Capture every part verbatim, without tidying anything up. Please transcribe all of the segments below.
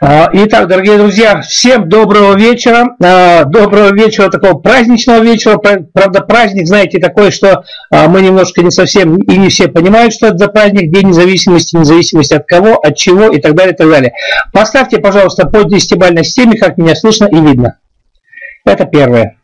Итак, дорогие друзья, всем доброго вечера, доброго вечера, такого праздничного вечера. Правда, праздник, знаете, такой, что мы немножко не совсем и не все понимают, что это за праздник, День независимости, независимости от кого, от чего и так далее, и так далее. Поставьте, пожалуйста, по десятибалльной системе, как меня слышно и видно. Это первое.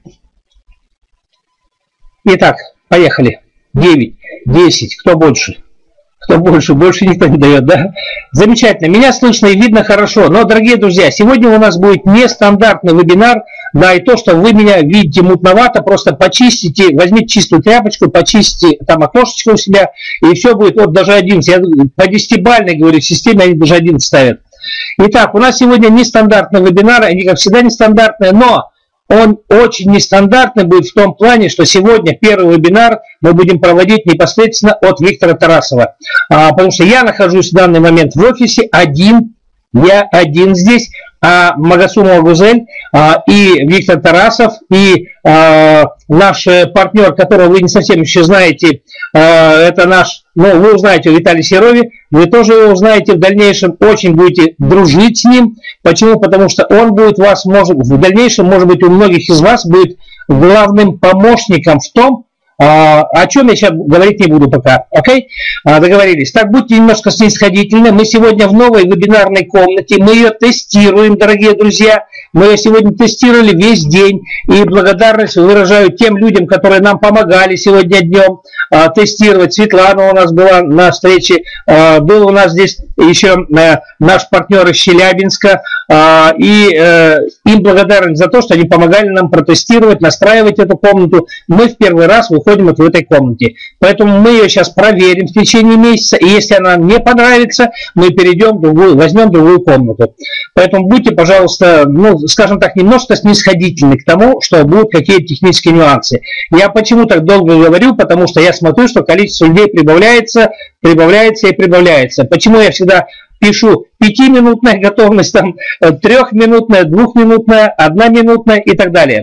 Итак, поехали. девять, десять, кто больше? Кто больше? Больше никто не дает, да? Замечательно. Меня слышно и видно хорошо. Но, дорогие друзья, сегодня у нас будет нестандартный вебинар. Да, и то, что вы меня видите мутновато, просто почистите, возьмите чистую тряпочку, почистите там окошечко у себя, и все будет вот даже одиннадцать. Я по десятибалльной, говорю, системе они даже одиннадцать ставят. Итак, у нас сегодня нестандартный вебинар, они, как всегда, нестандартные, но он очень нестандартный будет в том плане, что сегодня первый вебинар мы будем проводить непосредственно от Виктора Тарасова. А, потому что я нахожусь в данный момент в офисе один, я один здесь, а Магасумова Гузель, а, и Виктор Тарасов, и а, наш партнер, которого вы не совсем еще знаете, а, это наш, ну, вы узнаете Виталий Серове, вы тоже его узнаете в дальнейшем, очень будете дружить с ним. Почему? Потому что он будет вас, может, в дальнейшем, может быть, у многих из вас будет главным помощником в том, о чем я сейчас говорить не буду пока. Окей? Договорились. Так, будьте немножко снисходительны. Мы сегодня в новой вебинарной комнате. Мы ее тестируем, дорогие друзья. Мы ее сегодня тестировали весь день. И благодарность выражаю тем людям, которые нам помогали сегодня днем тестировать. Светлана у нас была на встрече. Был у нас здесь еще наш партнер из Челябинска. И им благодарность за то, что они помогали нам протестировать, настраивать эту комнату. Мы в первый раз выходим вот в этой комнате. Поэтому мы ее сейчас проверим в течение месяца. И если она не понравится, мы перейдем в другую, возьмем другую комнату. Поэтому будьте, пожалуйста, ну, скажем так, немножко снисходительны к тому, что будут какие-то технические нюансы. Я почему так долго говорю? Потому что я смотрю, что количество людей прибавляется, прибавляется и прибавляется. Почему я всегда пишу пятиминутная готовность, там, трехминутная, двухминутная, одноминутная и так далее.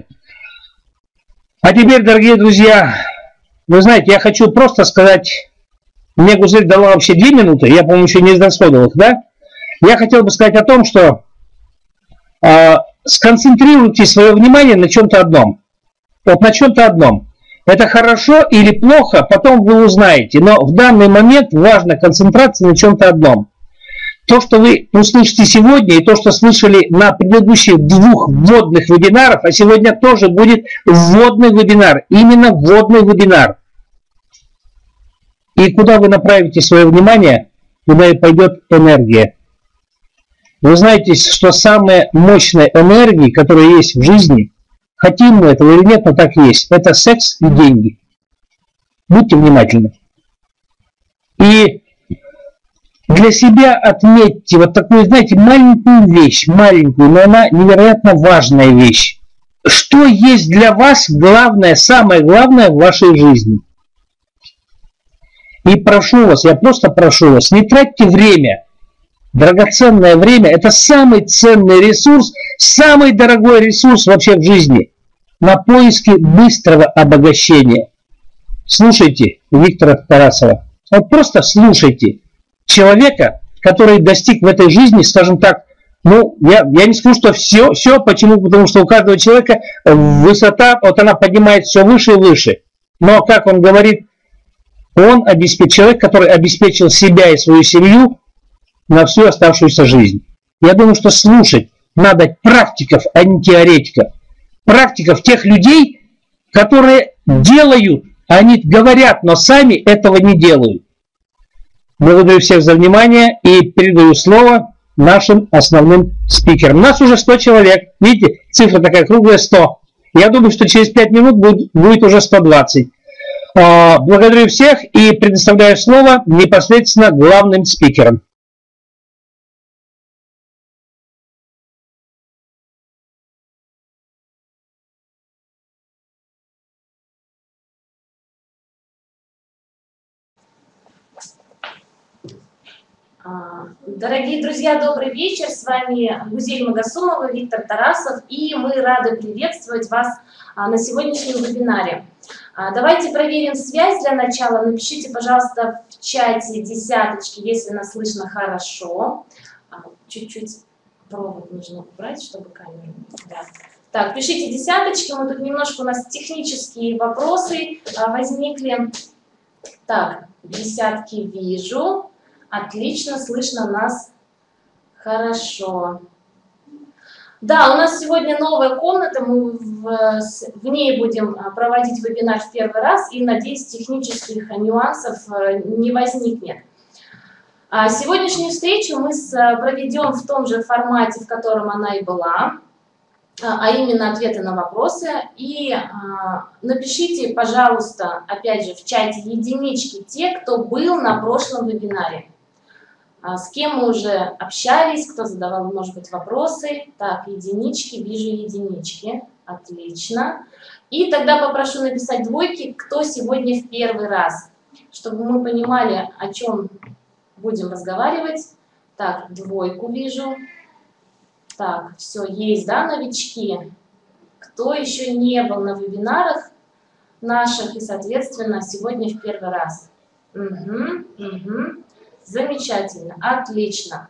А теперь, дорогие друзья, вы знаете, я хочу просто сказать, мне Гузель дала вообще две минуты, я, по-моему, еще не израсходовал их, да? Я хотел бы сказать о том, что э, сконцентрируйте свое внимание на чем-то одном. Вот на чем-то одном. Это хорошо или плохо, потом вы узнаете, но в данный момент важно концентрация на чем-то одном. То, что вы услышите сегодня, и то, что слышали на предыдущих двух вводных вебинарах, а сегодня тоже будет вводный вебинар, именно вводный вебинар. И куда вы направите свое внимание, туда и пойдет энергия. Вы знаете, что самая мощная энергия, которая есть в жизни, хотим мы этого или нет, но так есть, это секс и деньги. Будьте внимательны. И для себя отметьте вот такую, знаете, маленькую вещь, маленькую, но она невероятно важная вещь. Что есть для вас главное, самое главное в вашей жизни? И прошу вас, я просто прошу вас, не тратьте время. Драгоценное время – это самый ценный ресурс, самый дорогой ресурс вообще в жизни на поиски быстрого обогащения. Слушайте Виктора Тарасова. Вот просто слушайте человека, который достиг в этой жизни, скажем так, ну, я, я не скажу, что все, все, почему? Потому что у каждого человека высота, вот она поднимает все выше и выше. Но, как он говорит, он обеспечил, человек, который обеспечил себя и свою семью на всю оставшуюся жизнь. Я думаю, что слушать надо практиков, а не теоретиков. Практиков, тех людей, которые делают, они говорят, но сами этого не делают. Благодарю всех за внимание и передаю слово нашим основным спикерам. У нас уже сто человек. Видите, цифра такая круглая, сто. Я думаю, что через пять минут будет, будет уже сто двадцать. Благодарю всех и предоставляю слово непосредственно главным спикерам. Дорогие друзья, добрый вечер. С вами Гузель Магасумова, Виктор Тарасов, и мы рады приветствовать вас на сегодняшнем вебинаре. Давайте проверим связь для начала. Напишите, пожалуйста, в чате десяточки, если нас слышно хорошо. Чуть-чуть провод нужно убрать, чтобы камеру... Да. Так, пишите десяточки, мы тут немножко, у нас технические вопросы а, возникли. Так, десятки вижу. Отлично, слышно нас хорошо. Да, у нас сегодня новая комната, мы в, в ней будем проводить вебинар в первый раз, и, надеюсь, технических нюансов не возникнет. А сегодняшнюю встречу мы проведем в том же формате, в котором она и была, а именно ответы на вопросы. И а, напишите, пожалуйста, опять же, в чате единички те, кто был на прошлом вебинаре. А, с кем мы уже общались, кто задавал, может быть, вопросы. Так, единички, вижу единички. Отлично. И тогда попрошу написать двойки, кто сегодня в первый раз, чтобы мы понимали, о чем будем разговаривать. Так, двойку вижу. Так, все, есть, да, новички? Кто еще не был на вебинарах наших и, соответственно, сегодня в первый раз? Угу, угу. Замечательно, отлично.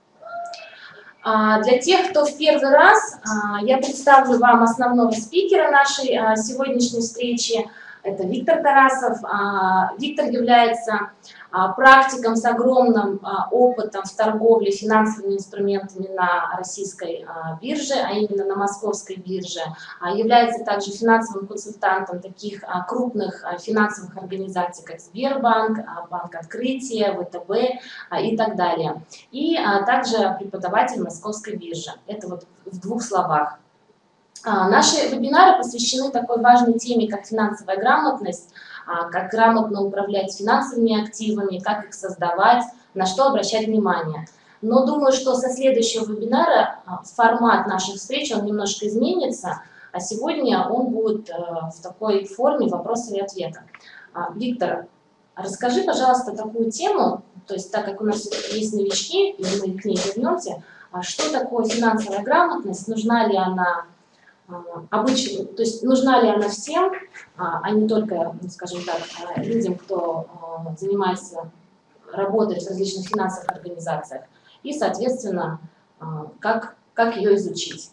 А, для тех, кто в первый раз, а, я представлю вам основного спикера нашей а, сегодняшней встречи. Это Виктор Тарасов. А, Виктор является а, практиком с огромным а, опытом в торговле финансовыми инструментами на российской а, бирже, а именно на московской бирже. А, является также финансовым консультантом таких а, крупных а, финансовых организаций, как Сбербанк, а, Банк Открытия, ВТБ а, и так далее. И а, также преподаватель московской биржи. Это вот в двух словах. Наши вебинары посвящены такой важной теме, как финансовая грамотность, как грамотно управлять финансовыми активами, как их создавать, на что обращать внимание. Но думаю, что со следующего вебинара формат наших встреч он немножко изменится, а сегодня он будет в такой форме вопроса и ответа. Виктор, расскажи, пожалуйста, такую тему, то есть так как у нас есть новички, и мы к ней вернемся, что такое финансовая грамотность, нужна ли она обычно, то есть нужна ли она всем, а не только, скажем так, людям, кто занимается, работает в различных финансовых организациях, и, соответственно, как, как ее изучить.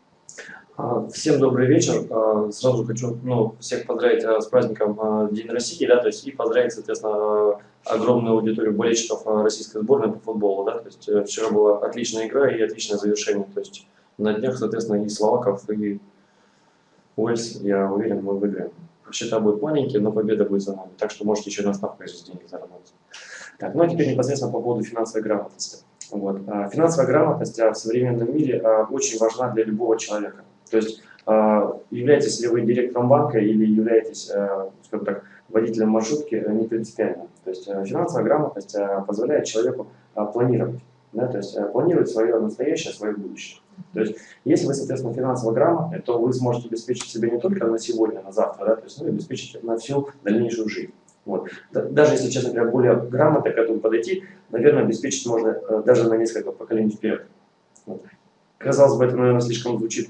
Всем добрый вечер. Сразу хочу ну, всех поздравить с праздником День России, да, то есть и поздравить, соответственно, огромную аудиторию болельщиков российской сборной по футболу, да, то есть вчера была отличная игра и отличное завершение, то есть на днях, соответственно, и словаков, и Уэльс, я уверен, мы выиграем. Счета будут маленькие, но победа будет за нами. Так что можете еще на ставках здесь денег заработать. Так, ну а теперь непосредственно по поводу финансовой грамотности. Вот. Финансовая грамотность в современном мире очень важна для любого человека. То есть, являетесь ли вы директором банка или являетесь, скажем так, водителем маршрутки, не принципиально. То есть, финансовая грамотность позволяет человеку планировать. Да, то есть планировать свое настоящее, свое будущее. То есть, если вы, соответственно, финансово грамотны, то вы сможете обеспечить себя не только на сегодня, на завтра, да, то есть, ну, обеспечить на всю дальнейшую жизнь. Вот. Даже если, честно говоря, более грамотно к этому подойти, наверное, обеспечить можно даже на несколько поколений вперед. Вот. Казалось бы, это, наверное, слишком звучит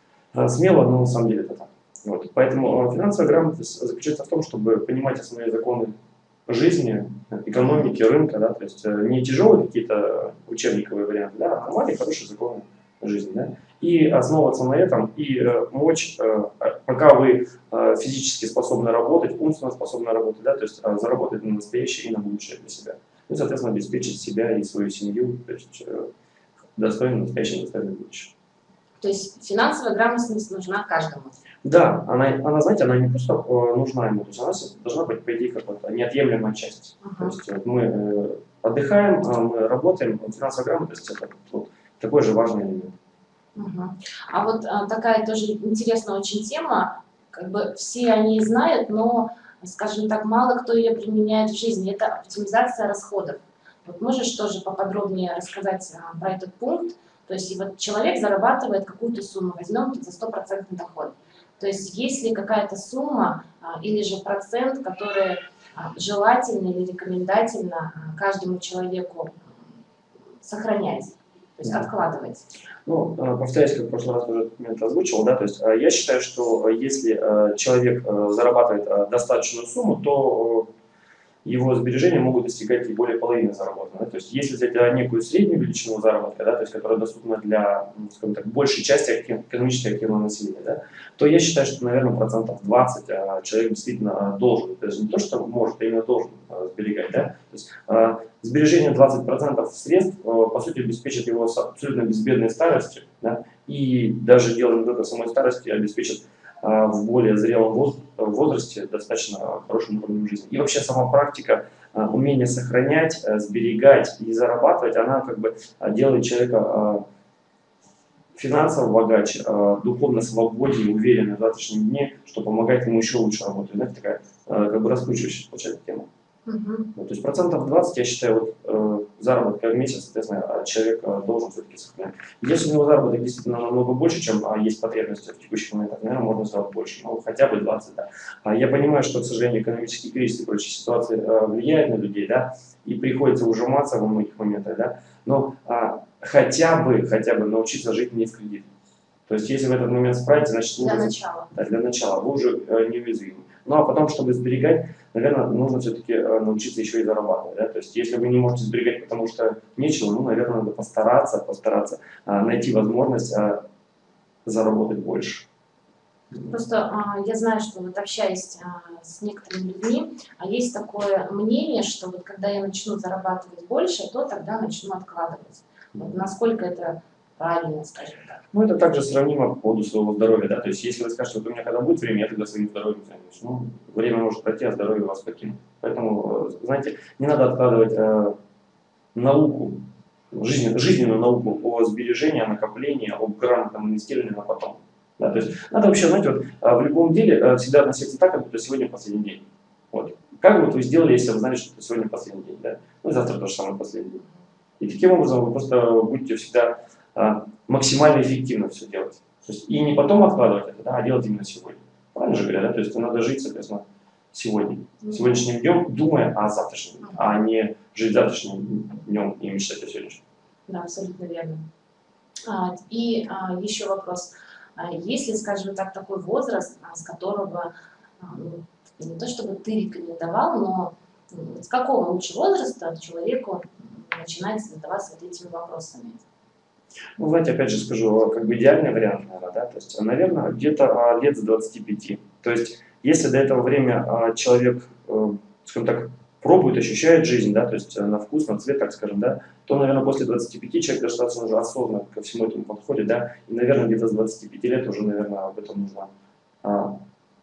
смело, но на самом деле это так. Вот. Поэтому финансовая грамотность заключается в том, чтобы понимать основные законы жизни, экономики, рынка, да, то есть не тяжелые какие-то учебниковые варианты, да, а нормальные, хорошие законы жизни, да, и основываться на этом, и э, мочь, э, пока вы э, физически способны работать, умственно способны работать, да, то есть э, заработать на настоящее и на будущее для себя, и, соответственно, обеспечить себя и свою семью, то есть э, достойным настоящим, достойным будущим. То есть финансовая грамотность нужна каждому? Да, она, она, знаете, она не просто э, нужна ему, то есть она должна быть, по идее, какой-то неотъемлемая часть. Uh-huh. То есть вот, мы э, отдыхаем, э, мы работаем, финансовая грамотность – это вот, такой же важный элемент. Uh-huh. А вот а, такая тоже интересная очень тема, как бы все о ней знают, но, скажем так, мало кто ее применяет в жизни, это оптимизация расходов. Вот можешь тоже поподробнее рассказать а, про этот пункт? То есть вот человек зарабатывает какую-то сумму, возьмем за стопроцентный доход. То есть есть ли какая-то сумма а, или же процент, который а, желательно или рекомендательно а, каждому человеку сохранять, то есть откладывать? Ну, повторяюсь, как в прошлый раз уже этот момент озвучил, да, то есть я считаю, что если человек зарабатывает достаточную сумму, то его сбережения могут достигать и более половины заработанного. Да? То есть если взять некую среднюю величину заработка, да, то есть, которая доступна для, скажем так, большей части актив, экономически активного населения, да, то я считаю, что, наверное, процентов двадцать а, человек действительно должен, то есть не то, что может, а именно должен а, сберегать. Да? То есть, а, сбережение двадцать процентов средств, а, по сути, обеспечит его абсолютно безбедной старостью, да? И даже дело не только самой старости, обеспечит в более зрелом возрасте достаточно хорошим уровнем жизни. И вообще сама практика умения сохранять, сберегать и зарабатывать, она как бы делает человека финансово богаче, духовно свободнее, увереннее в завтрашнем дне, что помогает ему еще лучше работать. Знаете, такая как бы раскручивающая получается тема. Uh-huh. Ну, то есть процентов двадцать, я считаю, вот, э, заработка в месяц, соответственно, человек э, должен все-таки сохранять. Если у него заработок действительно намного больше, чем а, есть потребности в текущих моментах, наверное, можно сделать больше, ну, хотя бы двадцать, да. А я понимаю, что, к сожалению, экономический кризис и прочие ситуации э, влияют на людей, да, и приходится ужиматься во многих моментах, да, но а, хотя бы, хотя бы научиться жить не в кредит. То есть, если в этот момент справитесь, значит, для вы, начала. Да, для начала вы уже э, неуязвимы. Ну, а потом, чтобы сберегать, наверное, нужно все-таки научиться еще и зарабатывать. Да? То есть, если вы не можете сберегать, потому что нечего, ну, наверное, надо постараться, постараться а, найти возможность а, заработать больше. Просто а, я знаю, что вот общаясь а, с некоторыми людьми, а есть такое мнение, что вот когда я начну зарабатывать больше, то тогда начну откладывать. Вот насколько это правильно, скажем так. Ну, это также сравнимо по поводу своего здоровья, да, то есть, если вы скажете, вот у меня когда будет время, я тогда своим здоровьем займусь, ну, время может пройти, а здоровье вас покинет. Поэтому, знаете, не надо откладывать э, науку, жизненную, жизненную науку о сбережении, о накоплении, об грамотном инвестировании на потом. Да, то есть, надо вообще, знаете, вот, в любом деле всегда относиться так, как будто сегодня последний день. Вот. Как бы вы сделали, если вы знали, что это сегодня последний день, да? Ну, и завтра тоже самый последний день. И таким образом вы просто будете всегда максимально эффективно все делать. То есть, и не потом откладывать это, да, а делать именно сегодня. Правильно же говорят, да? То есть надо жить, соответственно, сегодня. Сегодняшним днем, думая о завтрашнем, mm-hmm. а не жить завтрашним днем и мечтать о сегодняшнем. Да, абсолютно верно. А, и а, еще вопрос. А, если, скажем так, такой возраст, а, с которого, а, ну, не то чтобы ты рекомендовал, но ну, с какого лучше возраста человеку начинать задаваться вот этими вопросами? Ну, знаете, опять же скажу, как бы идеальный вариант, наверное, да, то есть, наверное, где-то лет с двадцати пяти. То есть, если до этого время человек, скажем так, пробует, ощущает жизнь, да, то есть на вкус, на цвет, так скажем, да, то, наверное, после двадцати пяти человек достаточно уже осознанно ко всему этому подходит, да, и, наверное, где-то с двадцати пяти лет уже, наверное, об этом нужно а,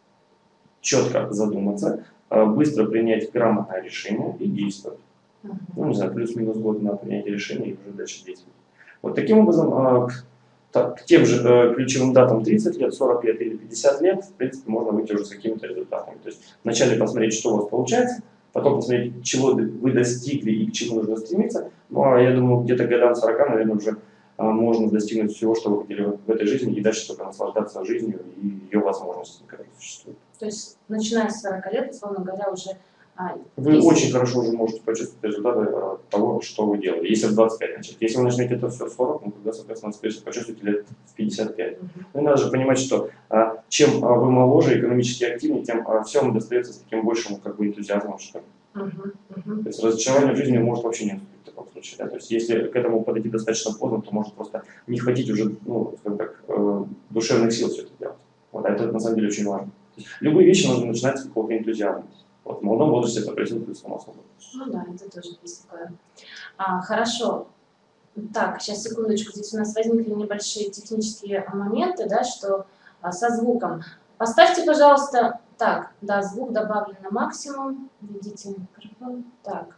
четко задуматься, а, быстро принять грамотное решение и действовать. Uh-huh. Ну, не знаю, плюс-минус год на принятие решения и уже дальше действовать. Вот таким образом, к тем же ключевым датам тридцать лет, сорок лет или пятьдесят лет, в принципе, можно выйти уже с какими-то результатами. То есть вначале посмотреть, что у вас получается, потом посмотреть, чего вы достигли и к чему нужно стремиться. Ну, а я думаю, где-то к годам сорока, наверное, уже можно достигнуть всего, что вы хотели в этой жизни, и дальше только наслаждаться жизнью и ее возможностями, которые существуют. То есть, начиная с сорока лет, условно говоря, уже... А, вы если... очень хорошо уже можете почувствовать результаты а, того, что вы делали, если в двадцать пять начать. Если вы начнете это все в сорок, ну, тогда, соответственно, почувствуете лет в пятьдесят пять. Uh-huh. Ну, и надо же понимать, что а, чем а, вы моложе, экономически активнее, тем а, все вам достается с таким большим как бы, энтузиазмом, что ли. Uh-huh. Uh-huh. То есть разочарование в жизни может вообще не наступить в таком случае. Да? То есть если к этому подойти достаточно поздно, то может просто не хватить уже, ну, скажем так, э, душевных сил все это делать. Вот, а это на самом деле очень важно. То есть, любые вещи нужно начинать с какого-то энтузиазма. Вот, в молодом возрасте это присутствует само собой. Ну да, это тоже есть такое. А, хорошо. Так, сейчас секундочку. Здесь у нас возникли небольшие технические моменты, да, что а, со звуком. Поставьте, пожалуйста, так, да, звук добавлен на максимум. Видите микрофон. Так.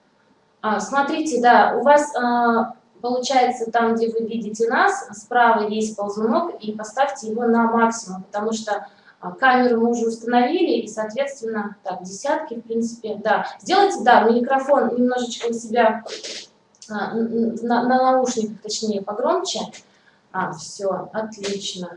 А, смотрите, да, у вас а, получается там, где вы видите нас, справа есть ползунок, и поставьте его на максимум, потому что камеру мы уже установили, и, соответственно, так, десятки, в принципе, да. Сделайте, да, микрофон немножечко у себя а, на, на наушниках, точнее, погромче. А, все, отлично.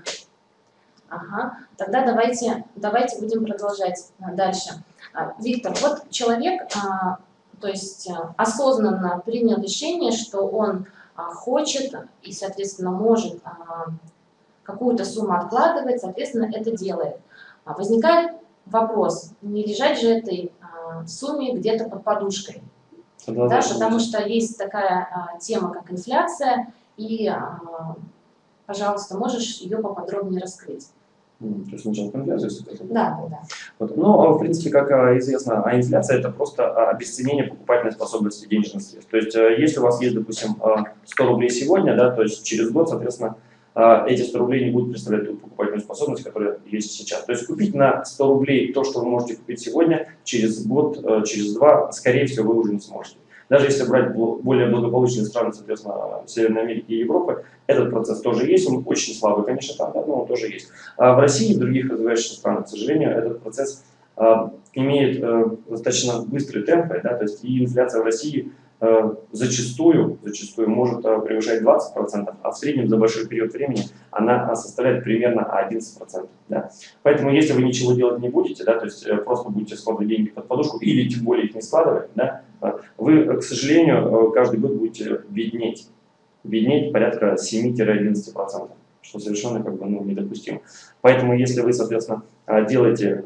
Ага, тогда давайте, давайте будем продолжать дальше. А, Виктор, вот человек, а, то есть осознанно принял решение, что он а, хочет и, соответственно, может а, какую-то сумму откладывать, соответственно, это делает. А возникает вопрос, не лежать же этой а, сумме где-то под подушкой. Да, Да, потому что есть такая а, тема, как инфляция, и, а, пожалуйста, можешь ее поподробнее раскрыть. То есть сначала инфляцию? Да, да, да. Вот. Ну, в принципе, как известно, а инфляция – это просто обесценение покупательной способности денежных средств. То есть, если у вас есть, допустим, сто рублей сегодня, да, то есть через год, соответственно, эти сто рублей не будут представлять ту покупательную способность, которая есть сейчас. То есть купить на сто рублей то, что вы можете купить сегодня, через год, через два, скорее всего, вы уже не сможете. Даже если брать более благополучные страны, соответственно, Северной Америки и Европы, этот процесс тоже есть, он очень слабый, конечно, там, да, но он тоже есть. А в России и в других развивающихся странах, к сожалению, этот процесс а, имеет а, достаточно быстрые темпы, да, то есть и инфляция в России а, зачастую, зачастую может а, превышать двадцать процентов, а в среднем за большой период времени она а, составляет примерно одиннадцать процентов. Да. Поэтому если вы ничего делать не будете, да, то есть просто будете складывать деньги под подушку или тем более их не складывать, да, вы, к сожалению, каждый год будете беднеть. Беднеть порядка семь-одиннадцать процентов, что совершенно как бы, ну, недопустимо. Поэтому, если вы, соответственно, делаете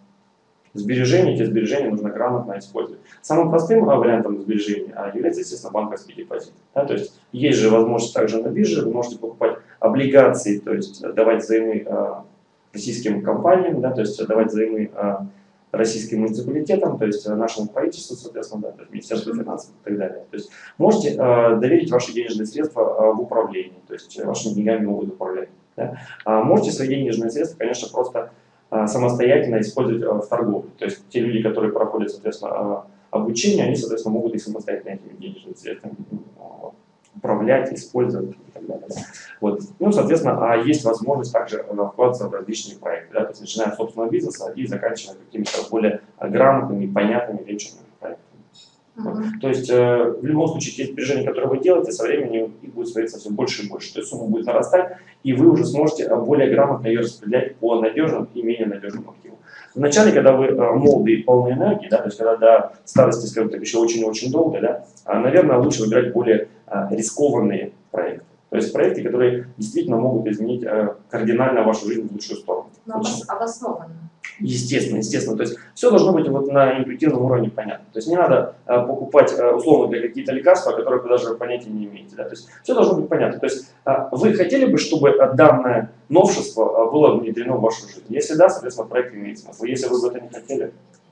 сбережения, эти сбережения нужно грамотно использовать. Самым простым вариантом сбережения является, естественно, банковский депозит. Да, то есть есть же возможность также на бирже, вы можете покупать облигации, то есть давать взаймы российским компаниям, да, то есть давать взаймы российским муниципалитетам, то есть нашему правительству, соответственно, да, Министерству финансов и так далее. То есть можете э, доверить ваши денежные средства э, в управлении, то есть вашими деньгами могут управлять. Да? А можете свои денежные средства, конечно, просто э, самостоятельно использовать э, в торговле. То есть те люди, которые проходят, соответственно, э, обучение, они, соответственно, могут и самостоятельно этими денежными средствами управлять, использовать и так далее. Вот. Ну, соответственно, а есть возможность также вкладываться в различные проекты, да, то есть начиная от собственного бизнеса и заканчивая какими-то более грамотными, понятными венчурными проектами. Uh-huh. Вот. То есть э, в любом случае те сбережения, которые вы делаете, со временем их будет становиться все больше и больше. То есть сумма будет нарастать, и вы уже сможете более грамотно ее распределять по надежным и менее надежным активам. Вначале, когда вы молоды и полны энергии, да, то есть когда до старости, скажем так, еще очень-очень долго, да, наверное, лучше выбирать более рискованные проекты. То есть проекты, которые действительно могут изменить кардинально вашу жизнь в лучшую сторону. Но обоснованно. Естественно, естественно. То есть все должно быть вот на интуитивном уровне понятно. То есть не надо а, покупать а, условно для какие-то лекарства, о которых вы даже понятия не имеете. Да? То есть все должно быть понятно. То есть а, вы хотели бы, чтобы данное новшество а, было внедрено в вашу жизнь? Если да, соответственно, проект имеет смысл. Если вы бы это не хотели,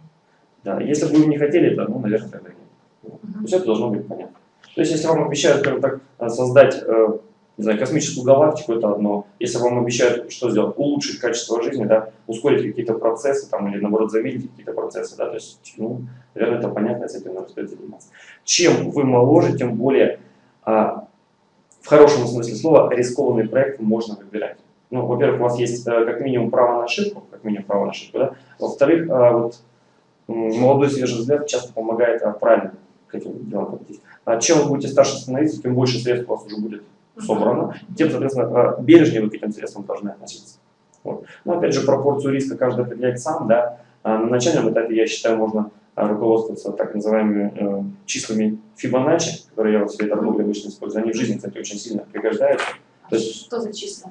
да. Если бы вы не хотели, то, ну, наверное, тогда нет. То есть это должно быть понятно. То есть если вам обещают, скажем так, создать не знаю, космическую галактику, это одно. Если вам обещают, что сделать? Улучшить качество жизни, да, ускорить какие-то процессы, там, или наоборот замедлить какие-то процессы, да, то есть, ну, наверное, это понятно, с этим надо стоит заниматься. Чем вы моложе, тем более, а, в хорошем смысле слова, рискованный проект можно выбирать. Ну, во-первых, у вас есть а, как минимум право на ошибку, как минимум право на ошибку, да. Во-вторых, а, вот, молодой свежий взгляд часто помогает а, правильно к этим делам подойти. А чем вы будете старше становиться, тем больше средств у вас уже будет собрано, тем, соответственно, бережнее вы к этим средствам должны относиться. Вот. Но опять же, пропорцию риска каждый определяет сам, да. На начальном этапе, я считаю, можно руководствоваться так называемыми э, числами Фибоначчи, которые я в своей торговле обычно использую. Они в жизни, кстати, очень сильно пригождаются. То есть, что за числа?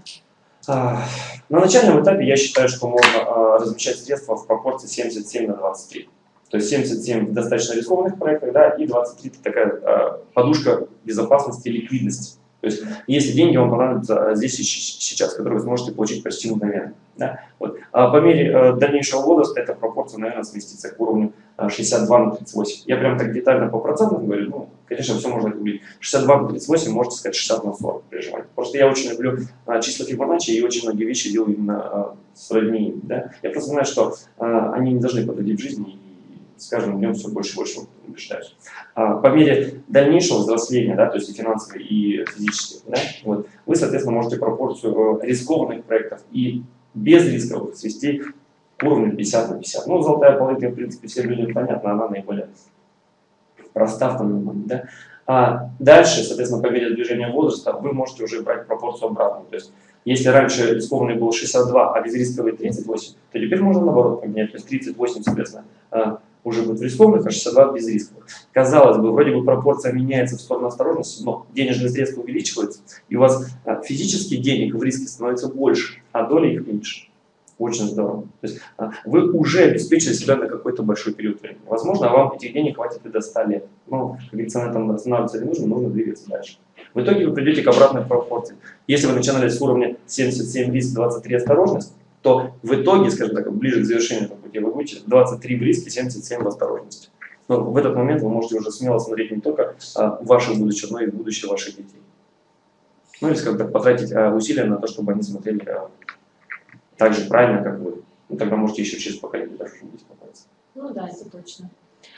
А, на начальном этапе я считаю, что можно а, размещать средства в пропорции семьдесят семь на двадцать три. То есть семьдесят семь в достаточно рискованных проектах, да, и двадцать три такая а, подушка безопасности и ликвидности. То есть, если деньги вам понадобятся здесь и сейчас, которые вы сможете получить почти мгновенно. Да? Вот. А по мере э, дальнейшего возраста эта пропорция, наверное, сместится к уровню э, шестьдесят два на тридцать восемь. Я прям так детально по процентам говорю, ну, конечно, все можно говорить. шестьдесят два на тридцать восемь, можете сказать шестьдесят на сорок при желании. Просто я очень люблю э, числа Фибоначчи и очень многие вещи делаю именно э, сродни им. Да? Я просто знаю, что э, они не должны подходить в жизни, с каждым днем все больше и больше убеждаюсь. А, по мере дальнейшего взросления, да, то есть и финансовой, и физической, да, вот, вы, соответственно, можете пропорцию рискованных проектов и безрисковых свести к уровню пятьдесят на пятьдесят. Ну, золотая половинка, в принципе, всем людям понятна, она наиболее проста в данный момент. Да? А дальше, соответственно, по мере движения возраста, вы можете уже брать пропорцию обратную. То есть, если раньше рискованный был шестьдесят два, а безрисковый тридцать восемь, то теперь можно наоборот поменять. То есть тридцать восемь, соответственно, уже будет в рискованных, а шестьдесят два без рисковых. Казалось бы, вроде бы пропорция меняется в сторону осторожности, но денежные средства увеличиваются, и у вас физических денег в риске становится больше, а доля их меньше. Очень здорово. То есть вы уже обеспечили себя на какой-то большой период времени. Возможно, вам этих денег хватит и до ста лет. Но, как говорится, на этом останавливаться не нужно, нужно двигаться дальше. В итоге вы придете к обратной пропорции. Если вы начинали с уровня семьдесят семь риск, двадцать три осторожность, то в итоге, скажем так, ближе к завершению этого пути вы будете двадцать три в риске, семьдесят семь в осторожности. Но в этот момент вы можете уже смело смотреть не только а, ваше будущее, но и будущее ваших детей. Ну или, скажем так, потратить а, усилия на то, чтобы они смотрели а, так же правильно, как вы. Ну, тогда можете еще через поколение даже здесь попасть. Ну да, это точно.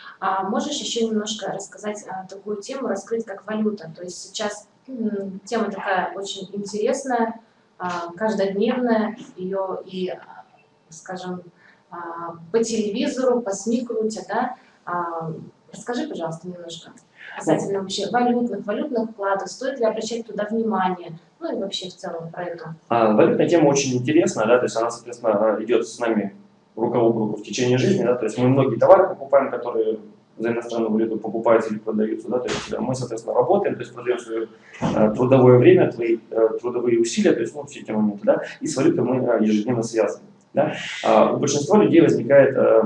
А можешь еще немножко рассказать а, такую тему, раскрыть как валюта? То есть сейчас м, тема такая очень интересная, а, каждодневная, ее и, скажем, а, по телевизору, по СМИ крутят, да? А, расскажи, пожалуйста, немножко касательно вообще валютных, валютных вкладов, стоит ли обращать туда внимание, ну и вообще в целом про это. А, валютная тема очень интересная, да, то есть она, соответственно, идет с нами рука об руку в течение жизни, да, то есть мы многие товары покупаем, которые за иностранную валюту покупаются или продаются, да, то есть мы, соответственно, работаем, то есть продаем свое э, трудовое время, твои э, трудовые усилия, то есть ну, все эти моменты, да, и с валютой мы э, ежедневно связаны, да. А у большинства людей возникает э,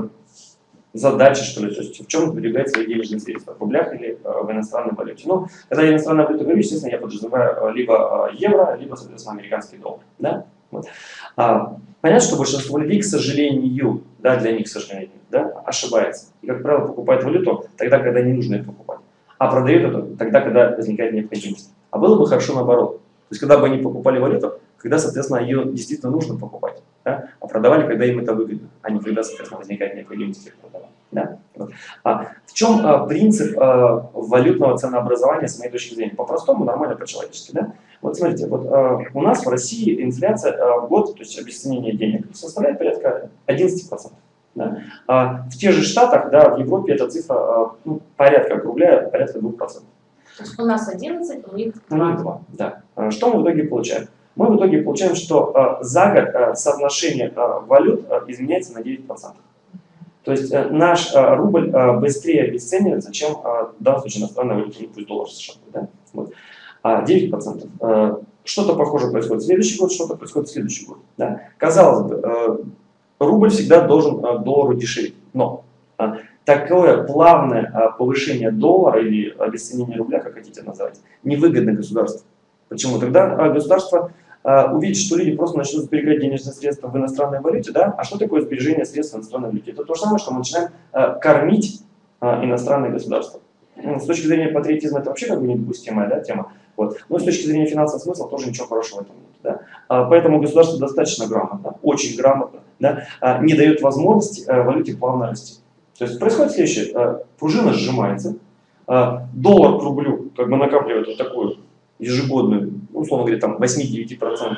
задача, что ли, то есть в чем сберегать свои денежные средства, в рублях или э, в иностранной валюте. Ну, когда я иностранную валюту говорю, естественно, я подразумеваю э, либо э, евро, либо, соответственно, американский доллар, да. Вот. А, понятно, что большинство людей, к сожалению, да, для них, к сожалению, да, ошибается. И, как правило, покупает валюту тогда, когда не нужно их покупать. А продает это тогда, когда возникает необходимость. А было бы хорошо наоборот. То есть, когда бы они покупали валюту, когда, соответственно, ее действительно нужно покупать. Да, а продавали, когда им это выгодно, а не когда, соответственно, возникает необходимость их продавать. Да? Вот. А в чем а, принцип а, валютного ценообразования, с моей точки зрения? По-простому, нормально, по-человечески. Да? Вот смотрите, вот, а, у нас в России инфляция а, в год, то есть обесценение денег, составляет порядка одиннадцать процентов. Да? А в тех же Штатах, да, в Европе эта цифра а, ну, порядка округляя, порядка двух процентов. То есть у нас одиннадцать, у них два. У них два, да. А что мы в итоге получаем? Мы в итоге получаем, что а, за год а, соотношение а, валют а, изменяется на девять процентов. То есть а, наш а, рубль а, быстрее обесценивается, чем а, в данном случае иностранная валюта, ну, пусть доллар США. Да? Вот. А, девять процентов. А, что-то похожее происходит в следующий год, что-то происходит в следующий год. Да? Казалось бы, а, рубль всегда должен а, доллару дешеветь, но а, такое плавное а, повышение доллара или обесценение рубля, как хотите назвать, невыгодно государству. Почему? Тогда а, государство а, увидит, что люди просто начнут сберегать денежные средства в иностранной валюте, да? А что такое сбережение средств в иностранной валюте? Это то же самое, что мы начинаем а, кормить а, иностранное государство. Ну, с точки зрения патриотизма это вообще как бы недопустимая, да, тема. Вот. Но с точки зрения финансового смысла тоже ничего хорошего в этом нет. Да? А, поэтому государство достаточно грамотно, очень грамотно, да, а, не дает возможности а, валюте плавно расти. То есть происходит следующее. А, пружина сжимается, а, доллар к рублю как бы накапливает вот такую ежегодную, условно говоря, там восемь-девять процентов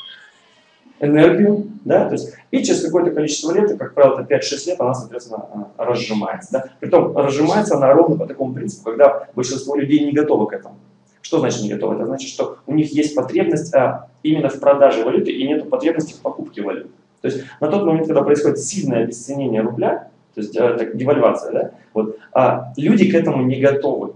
энергию, да, то есть, и через какое-то количество лет, как правило, это пять-шесть лет, она, соответственно, разжимается. Да. Притом разжимается она ровно по такому принципу, когда большинство людей не готовы к этому. Что значит не готовы? Это значит, что у них есть потребность а, именно в продаже валюты и нет потребности в покупке валюты. То есть на тот момент, когда происходит сильное обесценение рубля, то есть а, так, девальвация, да, вот, а, люди к этому не готовы.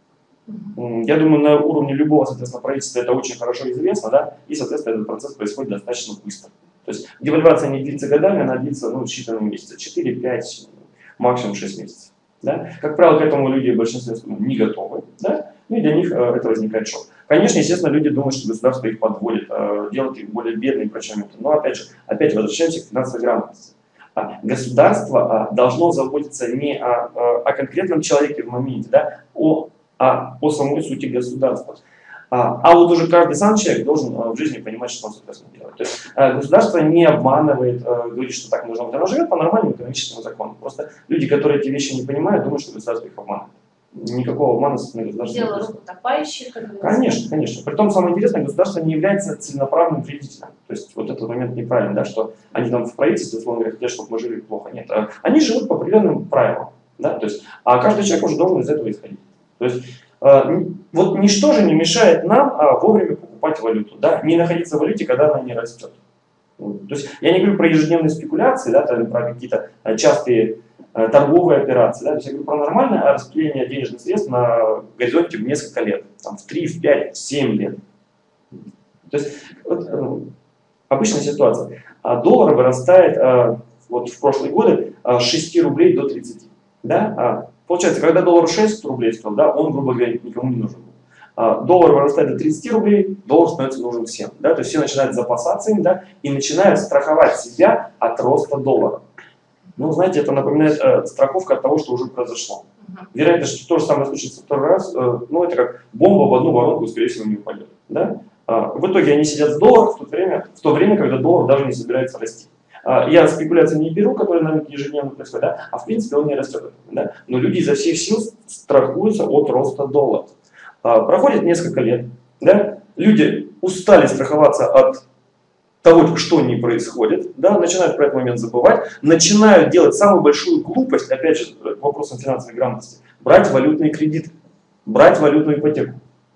Я думаю, на уровне любого, соответственно, правительства это очень хорошо известно, да, и, соответственно, этот процесс происходит достаточно быстро. То есть девальвация не длится годами, она длится, ну, считанные месяцы, четыре-пять, максимум шесть месяцев. Да. Как правило, к этому люди в большинстве не готовы, да, ну и для них э, это возникает шок. Конечно, естественно, люди думают, что государство их подводит, э, делает их более бедными и прочее. Но, опять же, опять возвращаемся к финансовой грамотности. А, государство а, должно заботиться не о, о конкретном человеке в моменте, да, о а о самой сути государства. А, а вот уже каждый сам человек должен а, в жизни понимать, что он, соответственно, делает. То есть а, государство не обманывает, а, говорит, что так нужно быть. Оно живет по нормальному экономическому закону. Просто люди, которые эти вещи не понимают, думают, что государство их обманывает. Никакого обмана со стороны государства. Дело рук утопающих. Конечно, конечно. Притом, самое интересное, государство не является целенаправленным вредителем. То есть вот этот момент неправильный, да, что они там в правительстве, условно говоря, хотят, чтобы мы жили плохо. Нет. Они живут по определенным правилам. Да, то есть, а каждый человек уже должен из этого исходить. То есть, э, вот ничто же не мешает нам а, вовремя покупать валюту, да, не находиться в валюте, когда она не растет. Вот. То есть, я не говорю про ежедневные спекуляции, да, там, про какие-то а, частые а, торговые операции, да, то есть я говорю про нормальное распределение денежных средств на горизонте в несколько лет, там, в три, в пять, в семь лет. То есть, вот, э, обычная ситуация. А доллар вырастает а, вот в прошлые годы а, с шести рублей до тридцати. Да? А, получается, когда доллар шесть рублей стоил, да, он, грубо говоря, никому не нужен был. А, доллар вырастает до тридцати рублей, доллар становится нужен всем. Да? То есть все начинают запасаться им, да, и начинают страховать себя от роста доллара. Ну, знаете, это напоминает э, страховка от того, что уже произошло. Вероятность, что то же самое случится второй раз, э, ну, это как бомба в одну воронку, скорее всего, не упадет. Да? А, в итоге они сидят с долларом в то время, в то время, когда доллар даже не собирается расти. А, я спекуляции не беру, которые на рынке ежедневно происходят, да? А в принципе он не растет. Да? Но люди изо всех сил страхуются от роста доллара. А, проходит несколько лет, да? Люди устали страховаться от того, что не происходит, да, начинают про этот момент забывать, начинают делать самую большую глупость, опять же, к вопросам финансовой грамотности, брать валютные кредиты, брать валютную ипотеку.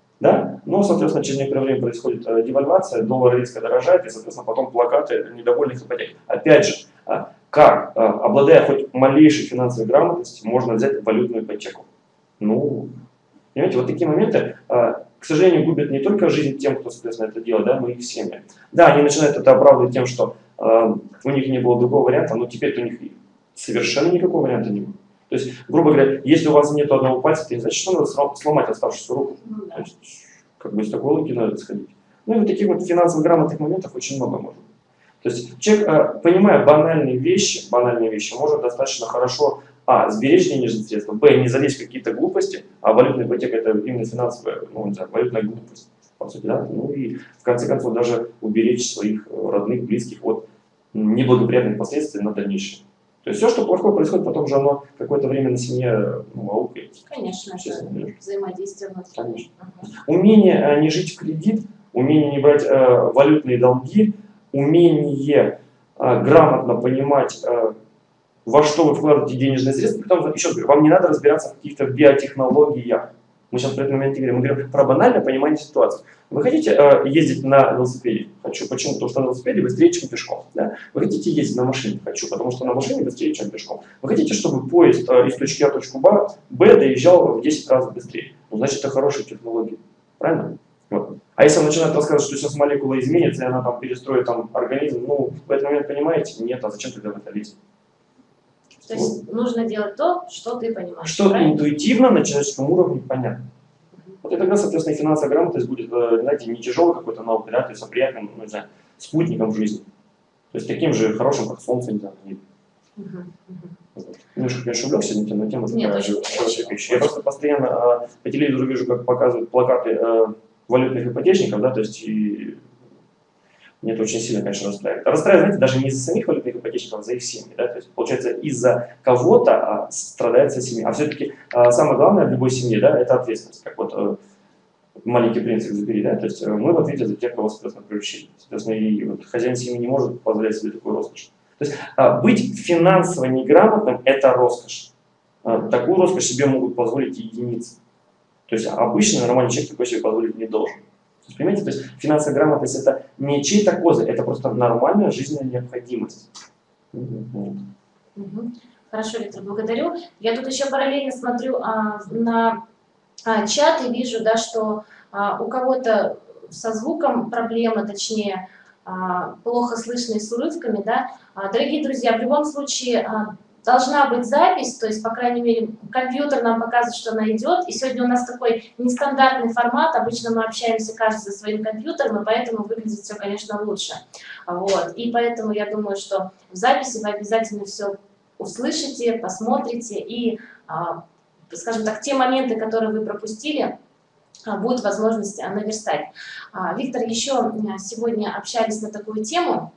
Да? Ну, соответственно, через некоторое время происходит э, девальвация, доллар резко дорожает, и, соответственно, потом плакаты недовольных ипотек. Опять же, э, как, э, обладая хоть малейшей финансовой грамотностью, можно взять валютную ипотеку? Ну, понимаете, вот такие моменты, э, к сожалению, губят не только жизнь тем, кто, соответственно, это делает, да, но и их семьи. Да, они начинают это оправдывать тем, что э, у них не было другого варианта, но теперь у них совершенно никакого варианта не было. То есть, грубо говоря, если у вас нет одного пальца, то не значит, что надо сломать оставшуюся руку. То есть, как бы из такой логики надо исходить. Ну и вот таких вот финансово грамотных моментов очень много может быть. То есть человек, э, понимая банальные вещи, банальные вещи, может достаточно хорошо а. сберечь денежные средства, б. не залезть в какие-то глупости, а валютная ипотека это именно финансовая, ну, не знаю, валютная глупость, по сути, да? Ну и в конце концов даже уберечь своих родных, близких от неблагоприятных последствий на дальнейшее. То есть все, что плохое происходит, потом же оно какое-то время на семье, ну, аукается. Конечно, это взаимодействие внутри. Конечно. Угу. Умение э, не жить в кредит, умение не брать э, валютные долги, умение э, грамотно понимать, э, во что вы вкладываете денежные средства, потом, еще раз говорю, вам не надо разбираться в каких-то биотехнологиях. Мы сейчас про это момент говорим. Мы говорим про банальное понимание ситуации. Вы хотите э, ездить на велосипеде? Хочу. Почему? Потому что на велосипеде быстрее, чем пешком. Да? Вы хотите ездить на машине? Хочу. Потому что на машине быстрее, чем пешком. Вы хотите, чтобы поезд э, из точки А в точку Б доезжал в десять раз быстрее? Ну, значит, это хорошая технология. Правильно? Вот. А если он начинает рассказывать, что сейчас молекула изменится, и она там перестроит там, организм, ну, в этот момент понимаете? Нет, а зачем тогда в это лезть? То есть вот. Нужно делать то, что ты понимаешь. Что правильно? Интуитивно на человеческом уровне понятно. Вот и тогда, соответственно, финансовая грамотность будет, знаете, не тяжелой какой-то наукой, да, то есть, а приятным, ну, не знаю, спутником в жизни. То есть таким же хорошим, как солнце, не знаю. Угу, угу. Немножко, конечно, увлекся этим, но тема такая вещь. Я просто постоянно э, по телевизору вижу, как показывают плакаты э, валютных ипотечников, да, то есть и мне это очень сильно, конечно, расстраивает. Расстраивает, знаете, даже не из-за самих валютных ипотечников, а за их семьи. Да? То есть, получается, из-за кого-то а, страдает вся семья. А все-таки а, самое главное в любой семье, да, это ответственность. Как вот э, маленький принц Экзюпери, да, то есть э, мы в ответе за тех, кого, соответственно, приучили. Соответственно, и вот, хозяин семьи не может позволять себе такую роскошь. То есть а, быть финансово неграмотным – это роскошь. А, такую роскошь себе могут позволить и единицы. То есть обычный нормальный человек такой себе позволить не должен. Понимаете, то есть финансовая грамотность это не чей-то козырь, это просто нормальная жизненная необходимость. Угу. Хорошо, Виктор, благодарю. Я тут еще параллельно смотрю а, на а, чат и вижу, да, что а, у кого-то со звуком проблемы, точнее, а, плохо слышные с урывками. Да? А, дорогие друзья, в любом случае а, должна быть запись, то есть, по крайней мере, компьютер нам показывает, что она идет. И сегодня у нас такой нестандартный формат. Обычно мы общаемся каждый за своим компьютером, и поэтому выглядит все, конечно, лучше. Вот. И поэтому я думаю, что в записи вы обязательно все услышите, посмотрите. И, скажем так, те моменты, которые вы пропустили, будет возможность наверстать. Виктор, еще сегодня общались на такую тему,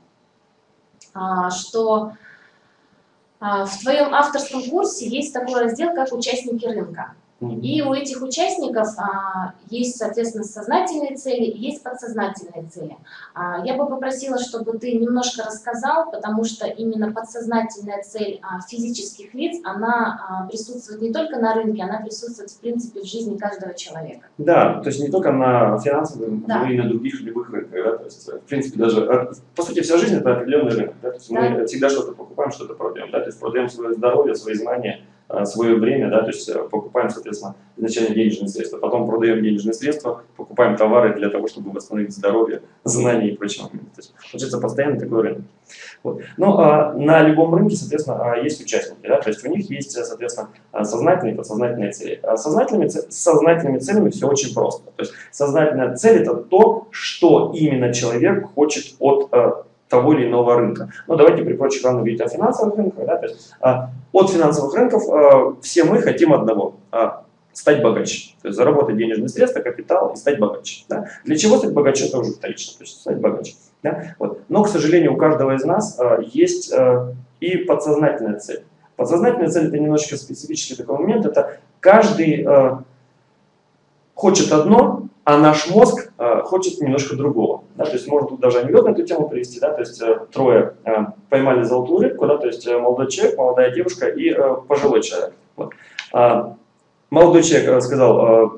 что в твоем авторском курсе есть такой раздел, как участники рынка. И у этих участников а, есть, соответственно, сознательные цели и есть подсознательные цели. А, я бы попросила, чтобы ты немножко рассказал, потому что именно подсознательная цель а, физических лиц, она а, присутствует не только на рынке, она присутствует, в принципе, в жизни каждого человека. Да, то есть не только на финансовом, да. но и на других любых рынках. Да? То есть, в принципе, даже, по сути, вся жизнь – это определенный рынок. Да? То есть да. Мы всегда что-то покупаем, что-то продаем. Да? То есть продаем свое здоровье, свои знания, свое время, да, то есть покупаем, соответственно, изначально денежные средства, потом продаем денежные средства, покупаем товары для того, чтобы восстановить здоровье, знания и прочее. То есть Получается постоянно такой рынок. Вот. Но а, на любом рынке, соответственно, а, есть участники, да, то есть у них есть, соответственно, сознательные и подсознательные цели. А сознательными, с сознательными целями все очень просто. То есть сознательная цель – это то, что именно человек хочет от а, того или иного рынка. Ну, давайте при прочих равно говорить о финансовых рынках. Да, то есть а, от финансовых рынков а, все мы хотим одного а, – стать богаче. То есть заработать денежные средства, капитал и стать богаче. Да? Для чего стать богаче, это уже вторично. То есть стать богаче. Да? Вот. Но, к сожалению, у каждого из нас а, есть а, и подсознательная цель. Подсознательная цель – это немножечко специфический такой момент. Это каждый а, хочет одно, а наш мозг а, хочет немножко другого. Да? То есть можно тут даже анекдот на эту тему привести. Да? То есть а, трое а, поймали золотую рыбку, да? То есть а, молодой человек, молодая девушка и а, пожилой человек. Вот. А, молодой человек сказал: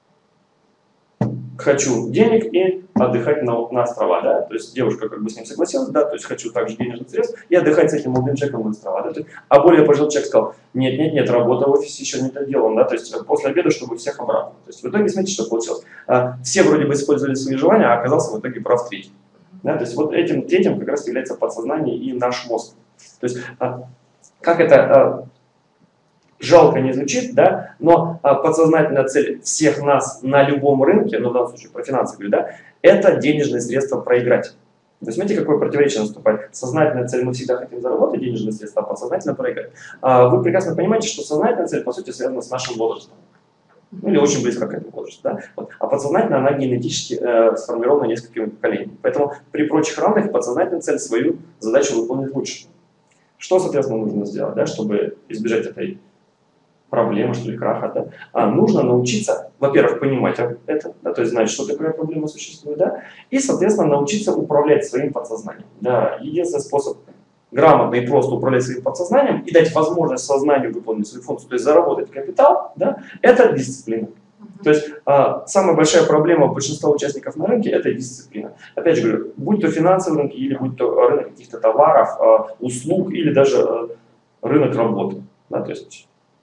хочу денег и отдыхать на, на острова, да, то есть девушка как бы с ним согласилась, да, то есть хочу также денежных средств и отдыхать с этим молодым человеком на острова, да, есть, а более пожилой человек сказал: нет, нет, нет, работа в офисе еще не так делом, да, то есть после обеда, чтобы всех обратно, то есть в итоге, смотрите, что получилось, а, все вроде бы использовали свои желания, а оказался в итоге прав третий, да, то есть вот этим, этим как раз является подсознание и наш мозг, то есть а, как это а, жалко не звучит, да, но а, подсознательная цель всех нас на любом рынке, ну в данном случае про финансы говорю, да, это денежные средства проиграть. То есть смотрите, какое противоречие наступает. Сознательная цель, мы всегда хотим заработать денежные средства, а подсознательно проиграть. А, вы прекрасно понимаете, что сознательная цель, по сути, связана с нашим возрастом. Ну, или очень близко к этому возрасту. Да? Вот. А подсознательно она генетически э, сформирована несколькими поколениями. Поэтому при прочих равных подсознательная цель свою задачу выполнит лучше. Что, соответственно, нужно сделать, да, чтобы избежать этой проблемы, что ли, краха, да? А нужно научиться, во-первых, понимать это, да, то есть знать, что такая проблема существует, да, и, соответственно, научиться управлять своим подсознанием. Да. Единственный способ грамотно и просто управлять своим подсознанием и дать возможность сознанию выполнить свою функцию, то есть заработать капитал, да, это дисциплина. То есть а, самая большая проблема большинства участников на рынке – это дисциплина. Опять же говорю, будь то финансовый рынок, или будь то рынок каких-то товаров, а, услуг, или даже а, рынок работы, да, то есть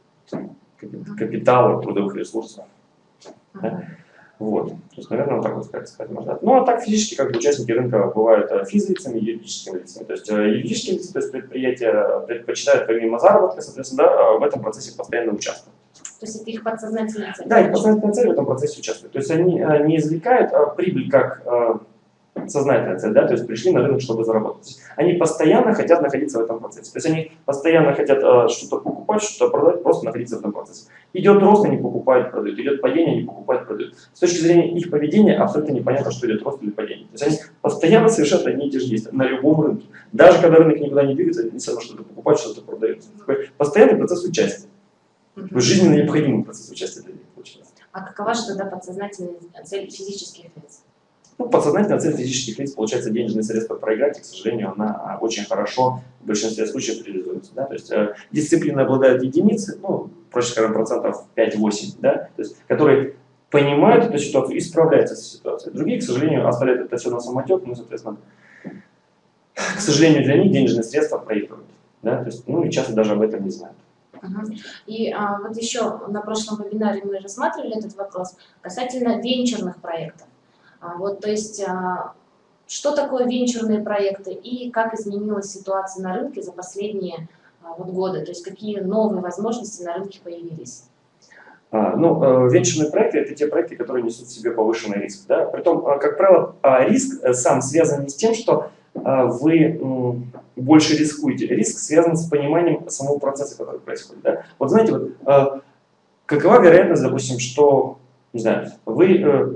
капитала, трудовых ресурсов. Да? Вот. То есть, наверное, вот так вот сказать можно. Ну, а так физически, как бы, участники рынка бывают физлицами и юридическими лицами. То есть юридические лица, то есть предприятия предпочитают помимо заработка, соответственно, да, в этом процессе постоянно участвовать. То есть это их подсознательная цель? Да, их подсознательная цель в этом процессе участвует. То есть они не извлекают а, прибыль как а, сознательная цель, да, то есть пришли на рынок, чтобы заработать. Они постоянно хотят находиться в этом процессе. То есть они постоянно хотят а, что-то покупать, что-то продать, просто находиться в этом процессе. Идет рост, они покупают, продают. Идет падение, они покупают, продают. С точки зрения их поведения абсолютно непонятно, что идет рост или падение. То есть они постоянно совершают одни и те же действия на любом рынке. Даже когда рынок никуда не двигается, они все равно что-то покупают, что-то продают. Такой постоянный процесс участия. Mm-hmm. Жизненно необходимый процесс участия для них получается. А какова же тогда подсознательная цель физических лиц? Ну, подсознательная цель физических лиц, получается, денежные средства проиграть, и, к сожалению, она очень хорошо в большинстве случаев реализуется. Да? То есть э, дисциплина обладает единицы, ну, проще скажем, процентов пять-восемь, да? То есть, которые понимают эту ситуацию и справляются с ситуацией. Другие, к сожалению, оставляют это все на самотек, ну, соответственно, к сожалению, для них денежные средства проигрывают. Да? То есть, ну, и часто даже об этом не знают. Угу. И а, вот еще на прошлом вебинаре мы рассматривали этот вопрос касательно венчурных проектов. А, вот, то есть, а, что такое венчурные проекты и как изменилась ситуация на рынке за последние а, вот, годы, то есть какие новые возможности на рынке появились? А, ну, венчурные проекты – это те проекты, которые несут в себе повышенный риск. Да? Притом, как правило, риск сам связан не с тем, что вы больше рискуете. Риск связан с пониманием самого процесса, который происходит. Да? Вот знаете, вот, какова вероятность, допустим, что, не знаю, вы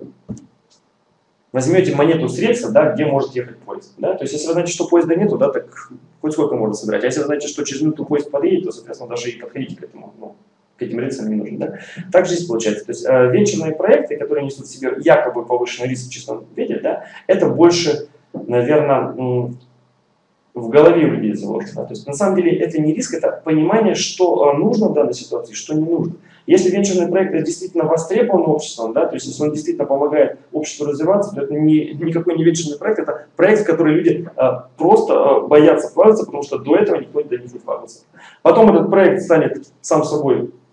возьмете монету средства, да, где может ехать поезд. Да? То есть, если вы знаете, что поезда нету, да, так хоть сколько можно собирать. А если вы знаете, что через минуту поезд подъедет, то, соответственно, даже и подходите к этому, ну, к этим рельсам не нужно. Да? Так здесь получается. То есть, э, венчурные проекты, которые несут в себе якобы повышенный риск в чистом виде, да, это больше, наверное, в голове у людей заложено. Да? То есть, на самом деле, это не риск, это понимание, что нужно в данной ситуации, что не нужно. Если венчурный проект действительно востребован обществом, да, то есть если он действительно помогает обществу развиваться, то это не, никакой не венчурный проект, это проект, в который люди а, просто а, боятся вкладываться, потому что до этого никто до них не вкладывался. Потом этот проект станет сам собой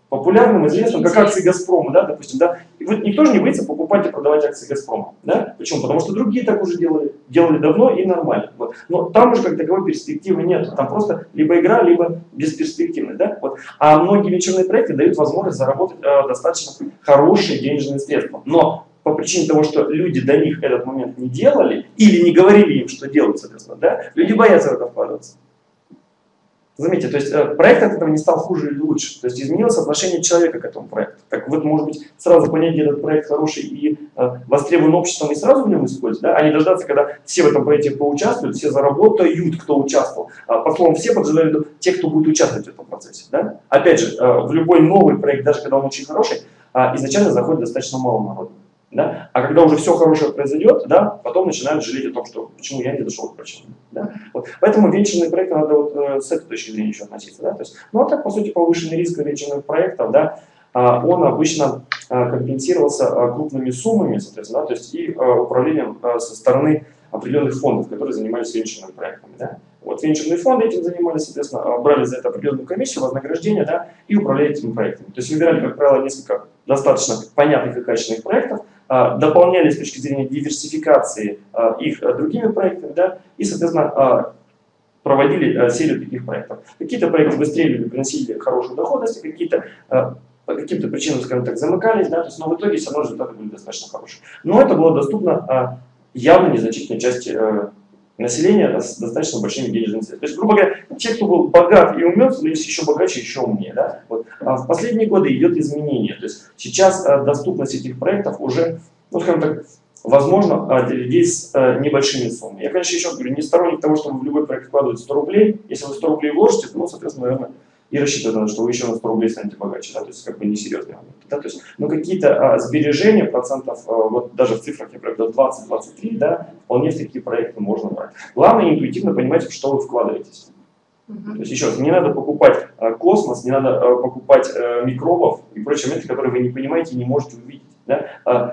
популярным, известным, как акции Газпрома, да, допустим, да. И вот никто же не боится покупать и продавать акции Газпрома, да. Почему? Потому что другие так уже делали, делали давно и нормально. Вот. Но там уже как таковой перспективы нет. Там просто либо игра, либо бесперспективность, да. Вот. А многие венчурные проекты дают возможность заработать э, достаточно хорошие денежные средства. Но по причине того, что люди до них этот момент не делали или не говорили им, что делать, соответственно, да, люди боятся в это вкладываться. Заметьте, то есть э, проект от этого не стал хуже или лучше. То есть изменилось отношение человека к этому проекту. Так вот, может быть, сразу понять, где этот проект хороший и э, востребован обществом, и сразу в нем использовать, да, а не дождаться, когда все в этом проекте поучаствуют, все заработают, кто участвовал. А, по словам, все подразумевают те, кто будет участвовать в этом процессе. Да? Опять же, э, в любой новый проект, даже когда он очень хороший, э, изначально заходит достаточно мало народу. Да? А когда уже все хорошее произойдет, да, потом начинают жалеть о том, что почему я не дошел к причине. Да? Вот. Поэтому венчурные проекты надо вот, э, с этой точки зрения еще относиться. Да? То есть, ну а так, по сути, повышенный риск венчурных проектов, да, э, он обычно э, компенсировался э, крупными суммами, соответственно, да, то есть и э, управлением э, со стороны определенных фондов, которые занимались венчурными проектами. Да? Вот, венчурные фонды этим занимались, соответственно, брали за это определенную комиссию, вознаграждение, да, и управляли этими проектами. То есть выбирали, как правило, несколько достаточно понятных и качественных проектов, дополняли с точки зрения диверсификации их другими проектами, да, и, соответственно, проводили серию таких проектов. Какие-то проекты выстреливали, приносили хорошую доходность, какие-то по каким-то причинам, скажем так, замыкались, да, то есть, но в итоге все равно результаты были достаточно хорошие. Но это было доступно явно незначительной части населения с достаточно большими денежными средствами. То есть, грубо говоря, те, кто был богат и умен, становились еще богаче, еще умнее. Да? Вот. А в последние годы идет изменение. То есть сейчас а, доступность этих проектов уже, ну, скажем так, возможно а, для людей с а, небольшими суммами. Я, конечно, еще раз говорю, не сторонник того, чтобы в любой проект вкладывать сто рублей. Если вы сто рублей вложите, то, ну, соответственно, наверное, и рассчитывать надо, что вы еще на сто рублей станете богаче, да, то есть как бы несерьезный момент. Да, то есть, но какие-то а, сбережения, процентов, а, вот даже в цифрах, я говорю, двадцать-двадцать три, да, вполне в такие проекты можно брать. Главное интуитивно понимать, что вы вкладываетесь. Uh-huh. То есть еще раз, не надо покупать а, космос, не надо а, покупать а, микробов и прочие моменты, которые вы не понимаете и не можете увидеть. Да? А,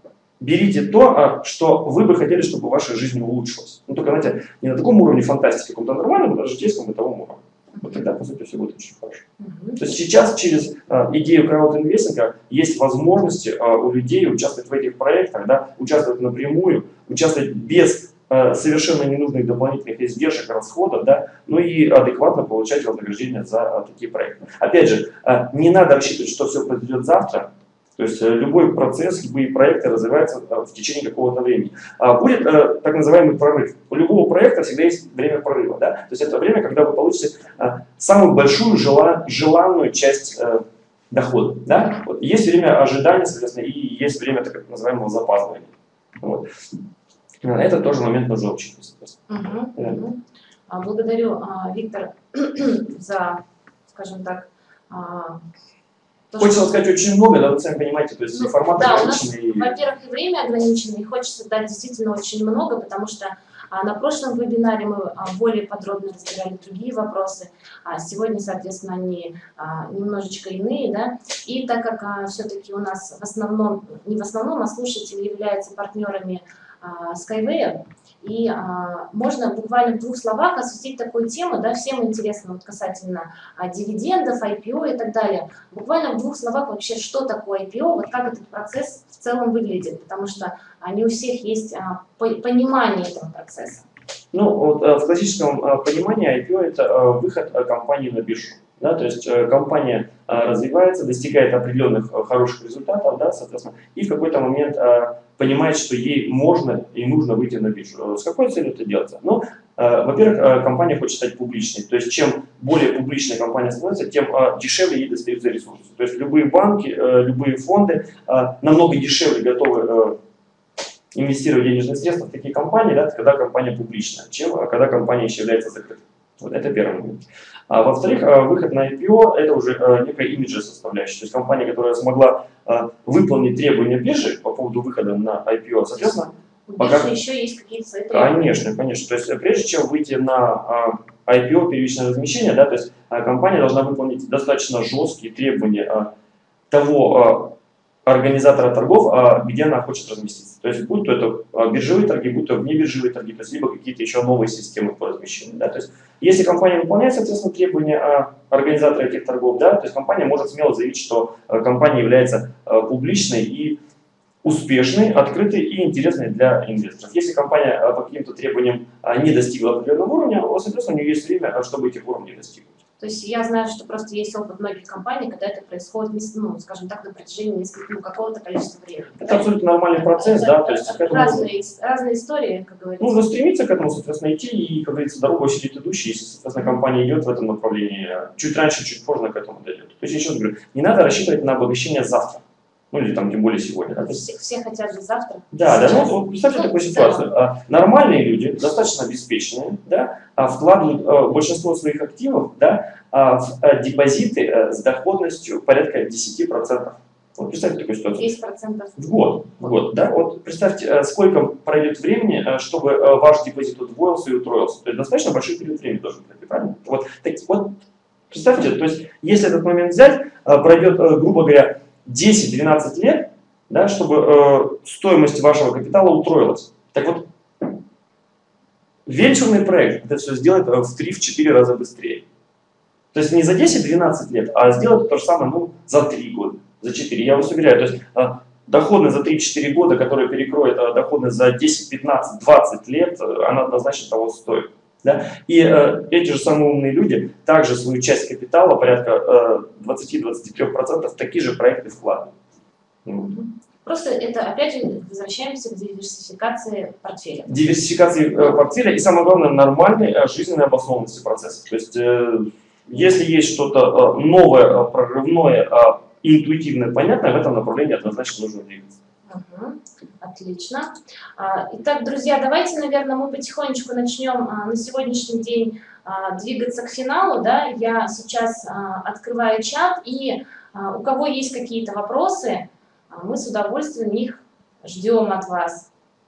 берите то, а, что вы бы хотели, чтобы ваша жизнь улучшилась. Ну только, знаете, не на таком уровне фантастики, каком-то нормальном, а даже житейском бытовом уровне. Вот тогда, по сути, все будет очень хорошо. Uh-huh. То есть сейчас через э, идею краудинвестинга есть возможности э, у людей участвовать в этих проектах, да, участвовать напрямую, участвовать без э, совершенно ненужных дополнительных издержек, расходов, да, ну и адекватно получать вознаграждение за э, такие проекты. Опять же, э, не надо рассчитывать, что все произойдет завтра. То есть э, любой процесс, любые проекты развиваются э, в течение какого-то времени. А будет э, так называемый прорыв. У любого проекта всегда есть время прорыва. Да? То есть это время, когда вы получите э, самую большую жела, желанную часть э, дохода. Да? Вот. Есть время ожидания, соответственно, и есть время так называемого запаздывания. Вот. Это тоже момент нужно учитывать. Угу, да. угу. Благодарю, Виктор, за, скажем так, То, хочется что... сказать очень много, да, вы сами понимаете, то есть ну, формат да, ограниченный. У нас, во-первых, и время ограничено, и хочется дать действительно очень много, потому что а, на прошлом вебинаре мы а, более подробно разбирали другие вопросы, а сегодня, соответственно, они а, немножечко иные, да, и так как а, все-таки у нас в основном, не в основном, а слушатели являются партнерами а, Skyway, и а, можно буквально в двух словах осветить такую тему, да, всем интересно вот, касательно а, дивидендов, ай пи о и так далее. Буквально в двух словах вообще, что такое ай пи о, вот как этот процесс в целом выглядит, потому что а, не у всех есть а, по понимание этого процесса. Ну, вот, в классическом понимании ай пи о это выход компании на биржу. Да, то есть компания развивается, достигает определенных хороших результатов, да, соответственно, и в какой-то момент понимает, что ей можно и нужно выйти на биржу. С какой целью это делается? Ну, во-первых, компания хочет стать публичной. То есть чем более публичная компания становится, тем дешевле ей достаются ресурсы. То есть любые банки, любые фонды намного дешевле готовы инвестировать денежные средства в такие компании, да, когда компания публичная, чем когда компания еще является закрытой. Вот это первый момент. А, во-вторых, выход на ай пи о это уже а, некая имиджевая составляющая. То есть компания, которая смогла а, выполнить требования биржи по поводу выхода на ай пи о, соответственно, у биржи пока... еще есть какие-то свои требования. Конечно, конечно. То есть прежде чем выйти на а, ай пи о, первичное размещение, да, то есть а, компания должна выполнить достаточно жесткие требования а, того, а, организатора торгов, где она хочет разместиться. То есть, будь то это биржевые торги, будь то внебиржевые торги, то есть, либо какие-то еще новые системы по размещению. Да? То есть, если компания выполняет, соответственно, требования организатора этих торгов, да, то есть компания может смело заявить, что компания является публичной и успешной, открытой и интересной для инвесторов. Если компания по каким-то требованиям не достигла определенного уровня, соответственно, у нее есть время, чтобы этих уровней достигнуть. То есть я знаю, что просто есть опыт многих компаний, когда это происходит, ну, скажем так, на протяжении нескольких, ну, какого-то количества времени. Это абсолютно нормальный процесс, это, да. То есть разные, нужно, разные истории, как говорится. Нужно стремиться к этому, соответственно, идти, и, как говорится, дорога осилит идущий, если, соответственно, компания идет в этом направлении, чуть раньше, чуть позже к этому дойдет. То есть, я еще раз говорю, не надо рассчитывать на обогащение завтра. Ну, или там, тем более сегодня. Да? Все, все хотят же завтра. Да, да, ну, вот представьте ну, такую ситуацию. Да. Нормальные люди, достаточно обеспеченные, да, вкладывают а, большинство своих активов, да, а, в а, депозиты а, с доходностью порядка десяти процентов. Вот представьте такую ситуацию. десять процентов в год. В год, да? Вот представьте, сколько пройдет времени, чтобы ваш депозит удвоился и утроился. То есть достаточно большой период времени должен пройти, правильно? Вот, так, вот представьте, то есть если этот момент взять, пройдет, грубо говоря, десять-двенадцать лет, да, чтобы э, стоимость вашего капитала утроилась. Так вот, венчурный проект это все сделает в три-четыре раза быстрее. То есть не за десять-двенадцать лет, а сделать то же самое ну, за три года, за четыре. Я вас уверяю, то есть э, доходность за три-четыре года, которая перекроет э, доходность за десять, пятнадцать, двадцать лет, э, она однозначно того стоит. Да? И э, эти же самые умные люди также свою часть капитала, порядка э, двадцать-двадцать три процента, в такие же проекты вкладывают. Просто это, опять же, возвращаемся к диверсификации портфеля. Диверсификации э, портфеля и, самое главное, нормальной э, жизненной обоснованности процесса. То есть, э, если есть что-то э, новое, прорывное, э, интуитивное, понятное, в этом направлении однозначно нужно двигаться. Угу. Отлично. Итак, друзья, давайте, наверное, мы потихонечку начнем на сегодняшний день двигаться к финалу. Да? Я сейчас открываю чат, и у кого есть какие-то вопросы, мы с удовольствием их ждем от вас.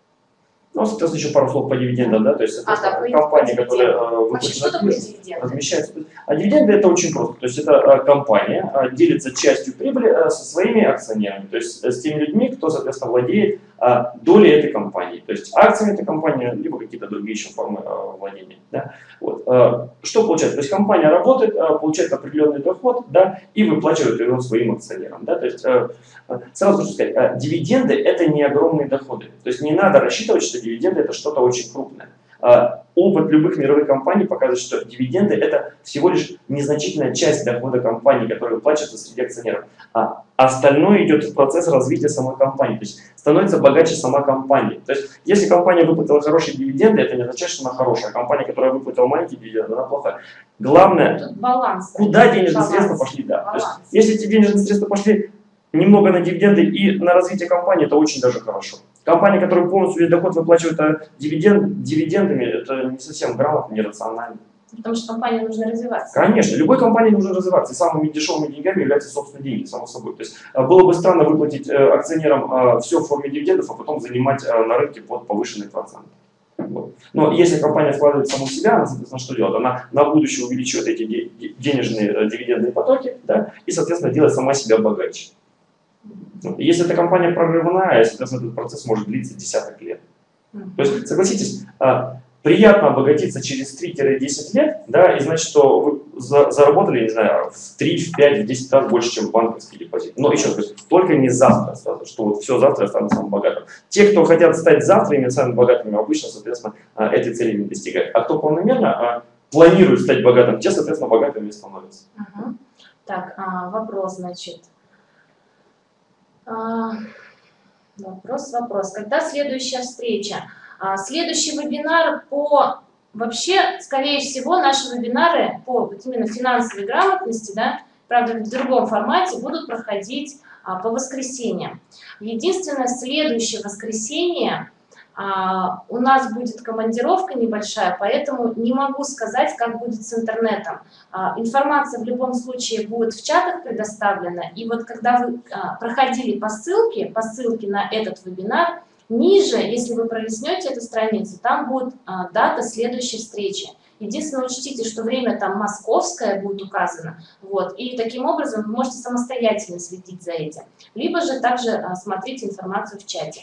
Ну, соответственно, еще пару слов по дивидендам, да, то есть, а, да, компания, которая выплачивает, размещается. А дивиденды это очень просто, то есть, это компания делится частью прибыли со своими акционерами, то есть, с теми людьми, кто, соответственно, владеет долей этой компании, то есть, акциями этой компании, либо какие-то другие еще формы владения, да. Вот. Что получается? То есть, компания работает, получает определенный доход, да, и выплачивает его своим акционерам, да, то есть, сразу хочу сказать, дивиденды это не огромные доходы, то есть, не надо рассчитывать, что дивиденды это что-то очень крупное. А, опыт любых мировых компаний показывает, что дивиденды это всего лишь незначительная часть дохода компании, которая выплачивается среди акционеров. А остальное идет в процесс развития самой компании. То есть становится богаче сама компания. То есть если компания выплатила хорошие дивиденды, это не означает, что она хорошая. Компания, которая выплатила маленькие дивиденды, она плохая. Главное, баланс, куда денежные баланс, средства пошли. Да. То есть, если эти денежные средства пошли немного на дивиденды и на развитие компании, это очень даже хорошо. Компания, которая полностью весь доход выплачивает дивиденд, дивидендами, это не совсем грамотно, нерационально. Потому что компании нужно развиваться. Конечно, любой компании нужно развиваться. И самыми дешевыми деньгами являются собственные деньги, само собой. То есть было бы странно выплатить акционерам все в форме дивидендов, а потом занимать на рынке под повышенный процент. Вот. Но если компания вкладывает в саму себя, она, соответственно, что делает? Она на будущее увеличивает эти денежные дивидендные потоки, да, и, соответственно, делает сама себя богаче. Если эта компания прорывная, соответственно, этот процесс может длиться десяток лет. То есть, согласитесь, приятно обогатиться через три-десять лет, да, и значит, что вы заработали, не знаю, в три, в пять, в десять раз больше, чем банковский депозит. Но еще раз, только не завтра сразу, что вот все завтра я стану самым богатым. Те, кто хотят стать завтра ими самыми богатыми, обычно, соответственно, этой цели не достигают. А кто планомерно планирует стать богатым, те, соответственно, богатыми становятся. Угу. Так, а, вопрос, значит. А, вопрос, вопрос. Когда следующая встреча? А, следующий вебинар по... Вообще, скорее всего, наши вебинары по вот именно финансовой грамотности, да, правда, в другом формате, будут проходить а, по воскресеньям. Единственное, следующее воскресенье а, у нас будет командировка небольшая, поэтому не могу сказать, как будет с интернетом. А, информация в любом случае будет в чатах предоставлена. И вот когда вы а, проходили по ссылке, по ссылке на этот вебинар, ниже, если вы пролистнете эту страницу, там будет а, дата следующей встречи. Единственное, учтите, что время там московское будет указано, вот, и таким образом вы можете самостоятельно следить за этим. Либо же также а, смотрите информацию в чате.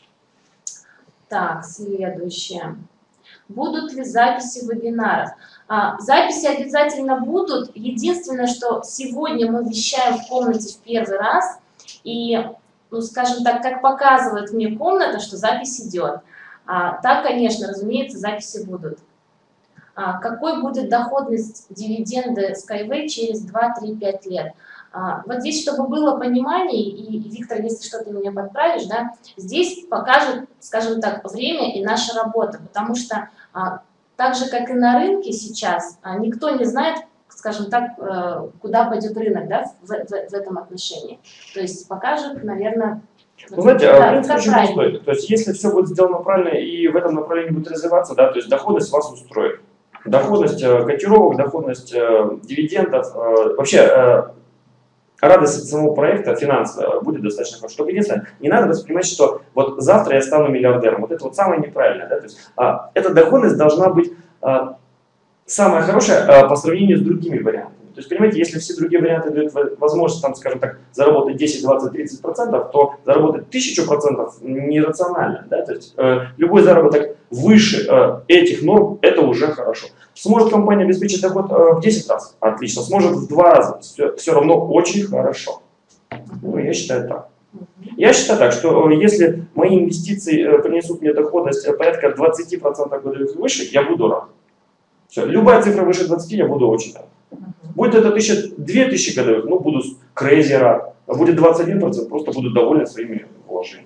Так, следующее. Будут ли записи вебинаров? А, записи обязательно будут. Единственное, что сегодня мы вещаем в комнате в первый раз, и, ну, скажем так, как показывает мне комната, что запись идет. А, так, конечно, разумеется, записи будут. А, какой будет доходность дивиденды Skyway через два-три-пять лет? А, вот здесь, чтобы было понимание, и, и Виктор, если что-то меня подправишь, да, здесь покажет, скажем так, время и наша работа, потому что а, так же, как и на рынке сейчас, а, никто не знает, скажем так, э, куда пойдет рынок, да, в, в, в этом отношении. То есть покажет, наверное... Вы знаете, да, принцип очень простой. То есть если все будет сделано правильно и в этом направлении будет развиваться, да, то есть доходность вас устроит. Доходность э, котировок, доходность э, дивидендов, э, вообще э, радость самого проекта финансового будет достаточно хорошо. Только единственное, не надо воспринимать, что вот завтра я стану миллиардером. Вот это вот самое неправильное. Да? То есть, а, эта доходность должна быть а, самая хорошая а, по сравнению с другими вариантами. То есть, понимаете, если все другие варианты дают возможность, там, скажем так, заработать десять, двадцать, тридцать процентов, то заработать тысячу процентов нерационально. Да? То есть, э, любой заработок выше э, этих норм, это уже хорошо. Сможет компания обеспечить доход э, в десять раз? Отлично. Сможет в два раза? Все, все равно очень хорошо. Ну, я считаю так. Я считаю так, что э, если мои инвестиции э, принесут мне доходность э, порядка двадцати процентов годовых и выше, я буду рад. Все. Любая цифра выше двадцати, я буду очень рад. Будет это тысяча, две тысячи годовых, ну, буду crazy рад. А будет двадцать один процент, просто буду доволен своими вложениями.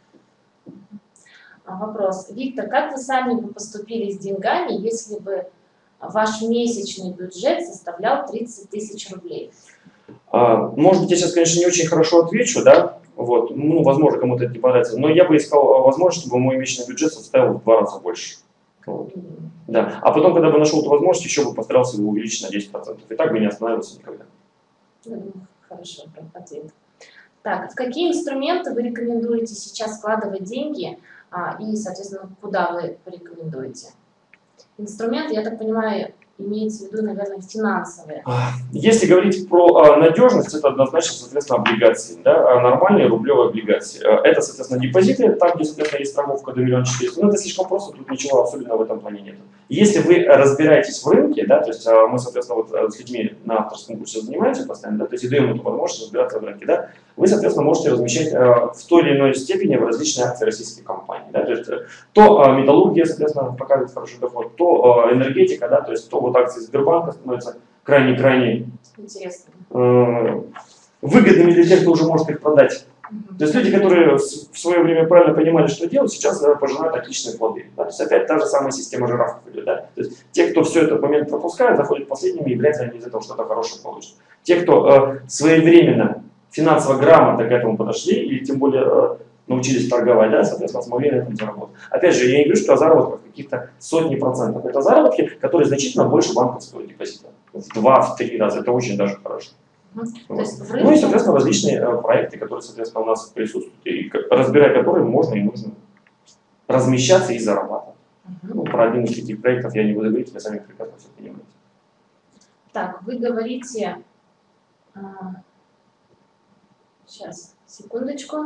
Вопрос. Виктор, как вы сами бы поступили с деньгами, если бы ваш месячный бюджет составлял тридцать тысяч рублей? А, может быть, я сейчас, конечно, не очень хорошо отвечу, да? Вот. Ну, возможно, кому-то это не понравится. Но я бы искал возможность, чтобы мой месячный бюджет составил в два раза больше. Вот. Да. А потом, когда бы нашел эту возможность, еще бы постарался его увеличить на десять процентов. И так бы не останавливался никогда. Хорошо, ответ. Так, в какие инструменты вы рекомендуете сейчас вкладывать деньги а, и, соответственно, куда вы порекомендуете? Инструменты, я так понимаю, имеется в виду, наверное, финансовые. Если говорить про а, надежность, это однозначно, соответственно, облигации. Да? Нормальные рублевые облигации. Это, соответственно, депозиты, там, где, соответственно, есть страховка до миллиона четыреста. Но это слишком просто, тут ничего особенного в этом плане нет. Если вы разбираетесь в рынке, да, то есть а, мы, соответственно, вот с людьми на авторском курсе занимаемся постоянно, да, то есть и даем эту возможность разбираться в рынке, да, вы, соответственно, можете размещать а, в той или иной степени в различные акции российских компаний. Да, то есть то а, металлургия, соответственно, показывает хороший доход, то а, энергетика, да, то есть то вот акции Сбербанка становятся крайне-крайне э, выгодными для тех, кто уже может их продать. Mm-hmm. То есть люди, которые в свое время правильно понимали, что делать, сейчас да, пожинают отличные плоды. Да? То есть опять та же самая система жирафов идет. Да? То есть те, кто все это момент пропускает, заходят последними, и вряд ли они из этого что-то хорошее получат. Те, кто э, своевременно финансово грамотно к этому подошли, или тем более э, научились торговать, да, соответственно, смогли на этом заработать. Опять же, я не говорю, что о заработках каких-то сотни процентов. Это заработки, которые значительно больше банковского депозита. В два, в три раза. Это очень даже хорошо. Mm-hmm. Вот. Рынке... Ну и, соответственно, различные э, проекты, которые, соответственно, у нас присутствуют, и разбирая которые можно и нужно размещаться и зарабатывать. Mm-hmm. Ну, про один из таких проектов я не буду говорить, вы сами прекрасно все понимаете. Так, вы говорите... А... Сейчас, секундочку.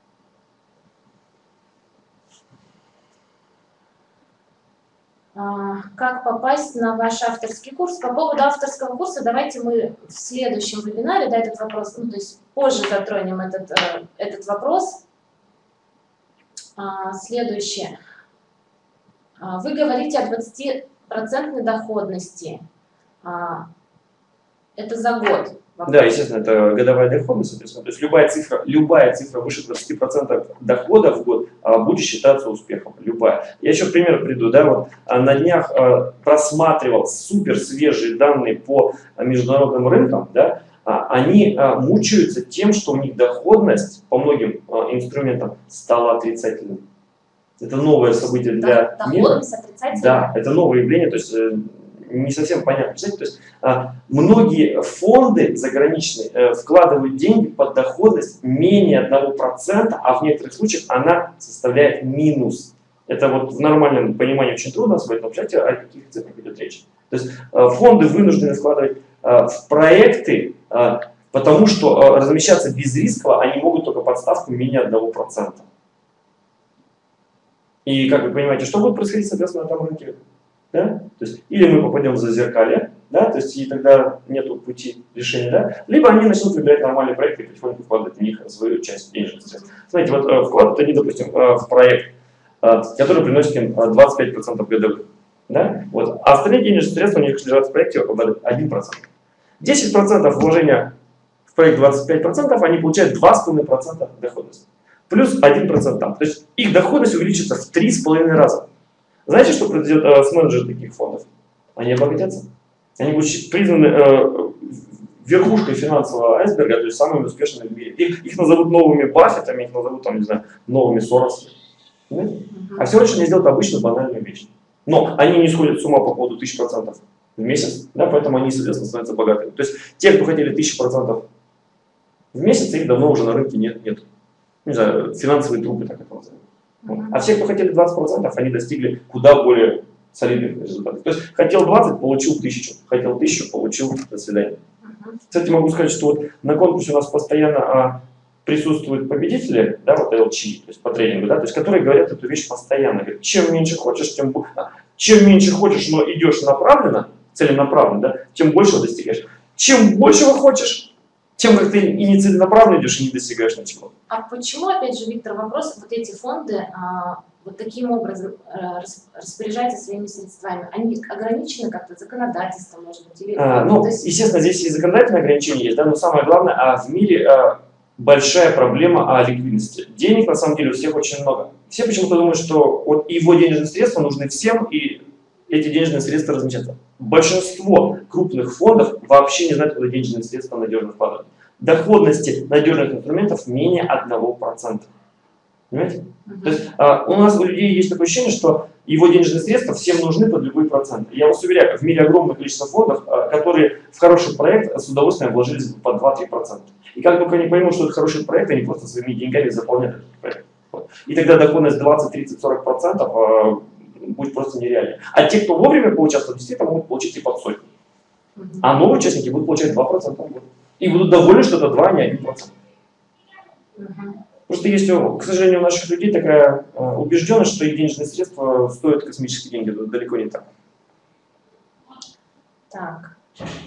Как попасть на ваш авторский курс? По поводу авторского курса давайте мы в следующем вебинаре, да, этот вопрос, ну, то есть позже затронем этот, этот вопрос. Следующее. Вы говорите о двадцатипроцентной доходности. Это за год. Вопрос. Да, естественно, это годовая доходность, соответственно. То есть любая цифра, любая цифра выше двадцати процентов дохода в год а, будет считаться успехом. Любая. Я еще пример приду. Да, вот, а, на днях а, просматривал супер свежие данные по а, международным рынкам. Да, а, они а, мучаются тем, что у них доходность по многим а, инструментам стала отрицательной. Это новое событие для мира. Доходность отрицательная? Да, это новое явление. То есть, не совсем понятно. То есть, а, многие фонды заграничные э, вкладывают деньги под доходность менее одного процента, а в некоторых случаях она составляет минус. Это вот в нормальном понимании очень трудно освоить, но представьте, о каких цифрах идет речь. То есть фонды вынуждены вкладывать в проекты, потому что размещаться безрисково они могут только под ставку менее одного процента. И, как вы понимаете, что будет происходить, соответственно, на этом рынке? Да? То есть, или мы попадем в зазеркалье, да? То есть, и тогда нету пути решения, да? Либо они начнут выбирать нормальные проекты и потихоньку вкладывать в них свою часть денежных средств. Смотрите, вот э, вкладывают они, допустим, э, в проект, э, который приносит им двадцать пять процентов годовых, да? Вот. А остальные денежные средства у них лежат в проекте около один процент. десять процентов вложения в проект двадцать пять процентов, они получают два целых пять десятых процента доходности. Плюс один процент там. То есть их доходность увеличится в три с половиной раза. Знаете, что произойдет э, с менеджерами таких фондов? Они обогатятся. Они будут признаны э, верхушкой финансового айсберга, то есть самыми успешными в мире. Их, их назовут новыми Баффетами, их назовут, там, не знаю, новыми Соросами. Mm-hmm. А всего лишь они сделают обычную банальную вещь. Но они не сходят с ума по поводу тысячи процентов в месяц, да, поэтому они, соответственно, становятся богатыми. То есть те, кто хотели тысячу процентов в месяц, их давно уже на рынке нет. нет. Не знаю, финансовые трупы, так это называют. Uh-huh. А все, кто хотели двадцать процентов, они достигли куда более солидных результатов. То есть хотел двадцать, получил тысячу, хотел тысячу, получил, до свидания. Uh-huh. Кстати, могу сказать, что вот на конкурсе у нас постоянно а, присутствуют победители, да, вот эл чи, то есть по тренингу, да, то есть которые говорят эту вещь постоянно. Говорят, чем меньше хочешь, тем, чем меньше хочешь, но идешь направленно, целенаправленно, да, тем больше достигаешь. Чем большего хочешь, тем как ты и не целенаправленно идешь, и не достигаешь ничего. А почему, опять же, Виктор, вопрос, вот эти фонды а, вот таким образом а, распоряжаются своими средствами? Они ограничены как-то законодательством, может быть? Или, а, ну, есть... естественно, здесь и законодательные ограничения есть, да, но самое главное, а в мире а, большая проблема о ликвидности. Денег, на самом деле, у всех очень много. Все почему-то думают, что вот его денежные средства нужны всем, и эти денежные средства размещаются. Большинство крупных фондов вообще не знают, куда денежные средства надежно вкладывать. Доходности надежных инструментов менее одного процента. Понимаете? Uh-huh. То есть а, у нас у людей есть такое ощущение, что его денежные средства всем нужны под любой процент. Я вас уверяю, в мире огромное количество фондов, а, которые в хороший проект с удовольствием вложились бы по два-три процента. И как только они поймут, что это хороший проект, они просто своими деньгами заполняют этот проект. Вот. И тогда доходность двадцать, тридцать, сорок процентов а, будет просто нереальной. А те, кто вовремя поучаствовал, действительно могут получить и под сотню. Uh-huh. А новые участники будут получать два процента в год. И будут довольны, что это два, а не один процент. Uh-huh. Просто есть, к сожалению, у наших людей такая э, убежденность, что их денежные средства стоят космические деньги. Это далеко не так. Так.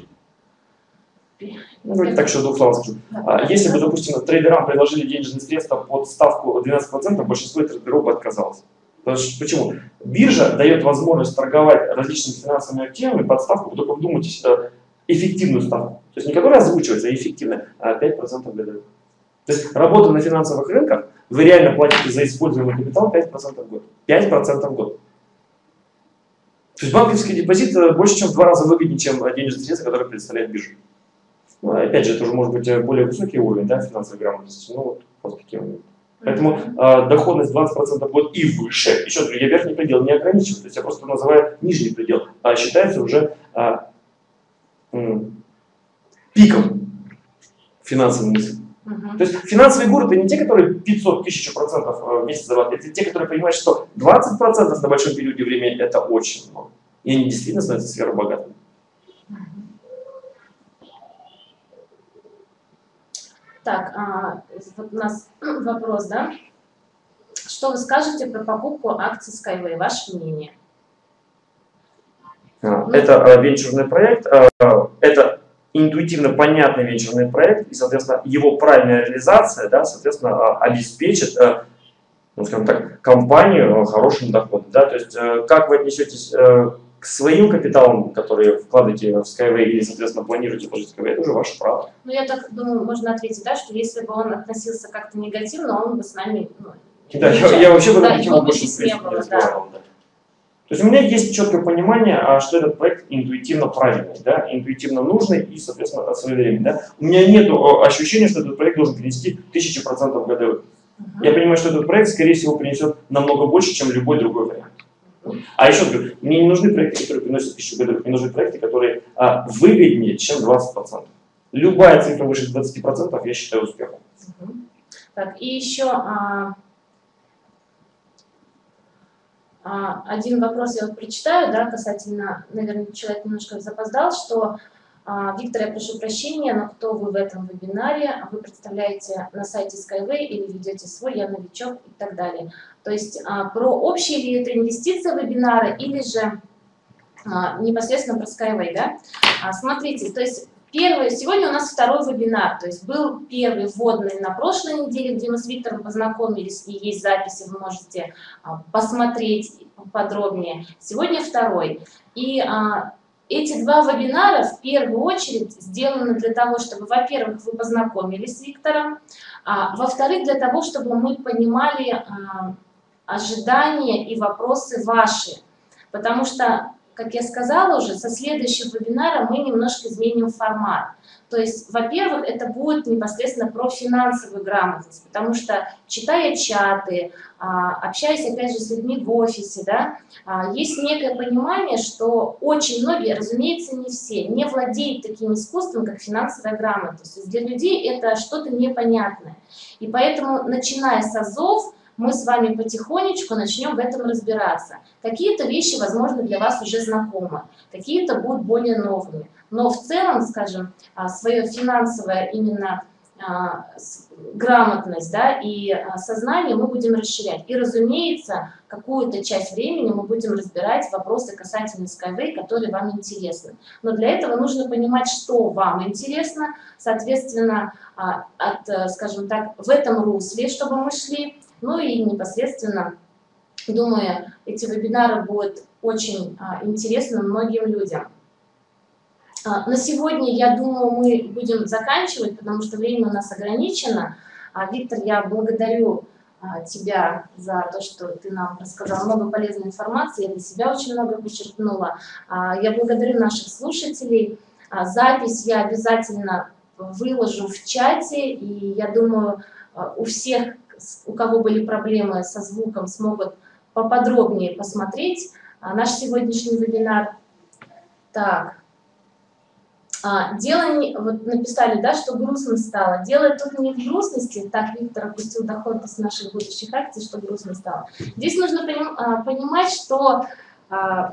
Ну, давайте так еще двух слов скажу. А, если бы, допустим, трейдерам предложили денежные средства под ставку двенадцать процентов, большинство трейдеров бы отказалось. Почему? Биржа дает возможность торговать различными финансовыми активами под ставку, только вдумайтесь, эффективную ставку. То есть не которая озвучивается, а эффективная, а пять процентов годовых. То есть работа на финансовых рынках, вы реально платите за используемый капитал пять процентов в год. пять процентов в год. То есть банковский депозит больше, чем в два раза выгоднее, чем денежные средства, которые представляет биржа. Ну, опять же, это уже может быть более высокий уровень, да, финансовой грамотности. Ну вот, вот такие моменты. Поэтому э, доходность двадцать процентов в год и выше, еще раз говорю, я верхний предел не ограничиваю, то есть я просто называю нижний предел, а считается уже э, э, пиком финансовой мысли. Uh-huh. То есть финансовый гуру — это не те, которые пятьсот тысяч процентов в месяц зарабатывают, это те, которые понимают, что двадцать процентов на большом периоде времени — это очень много. И они действительно становятся сверхбогатыми. Так, а, вот у нас вопрос, да? Что вы скажете про покупку акций Skyway? Ваше мнение? А, это а, венчурный проект, а, это интуитивно понятный венчурный проект, и, соответственно, его правильная реализация, да, соответственно, а, обеспечит, а, ну, скажем так, компанию хорошим доходом. Да? То есть, а, как вы отнесетесь а, к своим капиталам, которые вкладываете в Skyway или, соответственно, планируете вложить в Skyway, это уже ваше право. Ну, я так думаю, можно ответить, да, что если бы он относился как-то негативно, он бы с нами... Ну, да, я, я вообще бы да, его больше не было, да. Да. То есть у меня есть четкое понимание, что этот проект интуитивно правильный, да, интуитивно нужный и, соответственно, своевременный. Да. У меня нет ощущения, что этот проект должен принести тысячу процентов годовых. Uh-huh. Я понимаю, что этот проект, скорее всего, принесет намного больше, чем любой другой вариант. А еще говорю, мне не нужны проекты, которые приносят тысячу годовых, мне нужны проекты, которые а, выгоднее, чем двадцать процентов. Любая цифра выше двадцати процентов я считаю успехом. Uh-huh. Так, и еще... А... один вопрос я вот прочитаю, да, касательно, наверное, человек немножко запоздал, что Виктор, я прошу прощения, но кто вы в этом вебинаре? Вы представляете на сайте Skyway или ведете свой, я новичок и так далее. То есть про общие ли это инвестиции вебинара или же непосредственно про Skyway, да? Смотрите, то есть первый, сегодня у нас второй вебинар, то есть был первый вводный на прошлой неделе, где мы с Виктором познакомились, и есть записи, вы можете посмотреть подробнее. Сегодня второй. И эти два вебинара в первую очередь сделаны для того, чтобы, во-первых, вы познакомились с Виктором, а во-вторых, для того, чтобы мы понимали а, ожидания и вопросы ваши. Потому что, как я сказала уже, со следующего вебинара мы немножко изменим формат. То есть, во-первых, это будет непосредственно про финансовую грамотность, потому что, читая чаты, общаясь, опять же, с людьми в офисе, да, есть некое понимание, что очень многие, разумеется, не все, не владеют таким искусством, как финансовая грамотность. То есть для людей это что-то непонятное. И поэтому, начиная с азов, мы с вами потихонечку начнем в этом разбираться. Какие-то вещи, возможно, для вас уже знакомы, какие-то будут более новыми. Но в целом, скажем, свое финансовое именно грамотность, да, и сознание мы будем расширять. И, разумеется, какую-то часть времени мы будем разбирать вопросы касательно Skyway, которые вам интересны. Но для этого нужно понимать, что вам интересно, соответственно, от, скажем так, в этом русле, чтобы мы шли. Ну и непосредственно, думаю, эти вебинары будут очень а, интересны многим людям. А, на сегодня, я думаю, мы будем заканчивать, потому что время у нас ограничено. А, Виктор, я благодарю а, тебя за то, что ты нам рассказал много полезной информации. Я для себя очень много почерпнула. А, я благодарю наших слушателей. А, запись я обязательно выложу в чате, и я думаю, а, у всех, у кого были проблемы со звуком, смогут поподробнее посмотреть а, наш сегодняшний вебинар. Так, а, дело не, вот написали, да, что грустно стало. Дело тут не в грустности, так Виктор опустил доход из наших будущих акций, что грустно стало. Здесь нужно поним, а, понимать, что... А,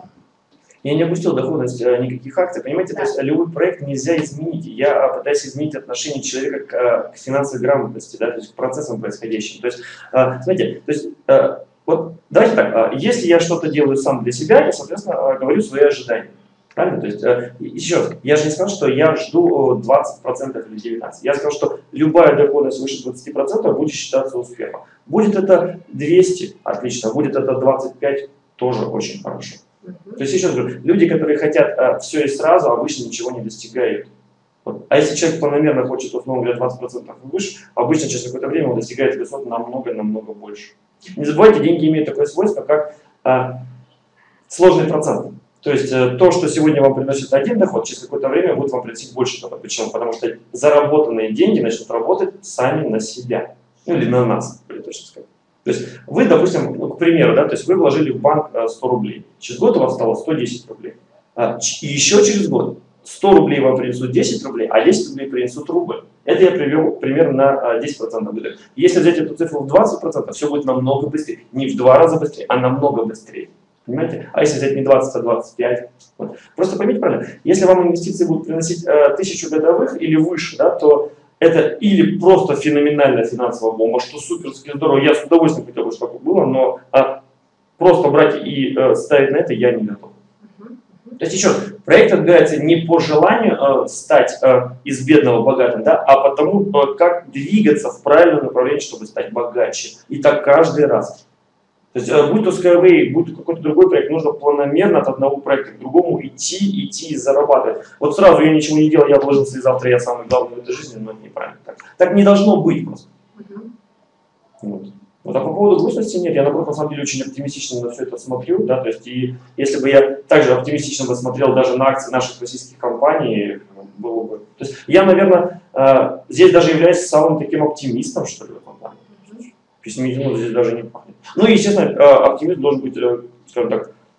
Я не опустил доходность а, никаких акций, понимаете, да. То есть любой проект нельзя изменить. Я пытаюсь изменить отношение человека к, к финансовой грамотности, да, то есть к процессам происходящим. То есть, а, смотрите, то есть, а, вот давайте так, а, если я что-то делаю сам для себя, я, соответственно, а, говорю свои ожидания. Правильно? То есть, а, еще раз, я же не сказал, что я жду двадцать процентов или девятнадцать процентов. Я сказал, что любая доходность выше двадцати процентов будет считаться успехом. Будет это двести, отлично, будет это двадцать пять, тоже очень хорошо. То есть, еще раз говорю, люди, которые хотят а, все и сразу, обычно ничего не достигают. Вот. А если человек планомерно хочет, условно говоря, двадцать процентов и выше, обычно через какое-то время он достигает высот намного-намного больше. Не забывайте, деньги имеют такое свойство, как а, сложный процент. То есть, а, то, что сегодня вам приносит один доход, через какое-то время будет вам приносить больше доход. Почему? Потому что заработанные деньги начнут работать сами на себя. Ну, или на нас, более точно сказать. То есть вы, допустим, ну, к примеру, да, то есть вы вложили в банк сто рублей, через год у вас стало сто десять рублей. А, и еще через год сто рублей вам принесут десять рублей, а десять рублей принесут рубль. Это я привел примерно на десять процентов годовых. Если взять эту цифру в двадцать процентов, все будет намного быстрее. Не в два раза быстрее, а намного быстрее. Понимаете? А если взять не двадцать, а двадцать пять? Вот. Просто поймите правильно, если вам инвестиции будут приносить э, тысячу годовых или выше, да, то это или просто феноменальная финансовая бомба, что суперски здорово, я с удовольствием хотел бы, чтобы было, но а, просто брать и а, ставить на это я не готов. Uh-huh. Uh-huh. То есть еще раз, проект отбирается не по желанию а, стать а, из бедного богатым, да, а потому, а, как двигаться в правильном направлении, чтобы стать богаче. И так каждый раз. То есть, будь то Skyway, будь то какой-то другой проект, нужно планомерно от одного проекта к другому идти, идти и зарабатывать. Вот сразу я ничего не делал, я вложился, и завтра я самый главный в этой жизни, но это неправильно. Так, так не должно быть просто. Uh-huh. Вот. Вот, а по поводу грустности нет, я наоборот, на самом деле, очень оптимистично на все это смотрю, да, то есть, и если бы я также оптимистично бы смотрел даже на акции наших российских компаний, было бы... То есть, я, наверное, здесь даже являюсь самым таким оптимистом, что ли, в этом плане. Пессимизм здесь даже не пахнет. Ну и, естественно, оптимизм должен быть, скажем так,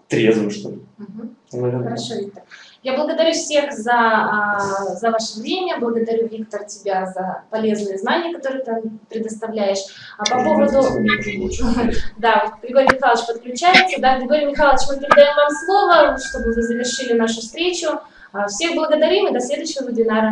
трезвый, что ли. Угу. Хорошо, Виктор. Я благодарю всех за, за ваше время, благодарю, Виктор, тебя за полезные знания, которые ты предоставляешь. А по поводу... Да, Григорий Михайлович подключается. Да, Григорий Михайлович, мы передаем вам слово, чтобы вы завершили нашу встречу. Всех благодарим и до следующего вебинара.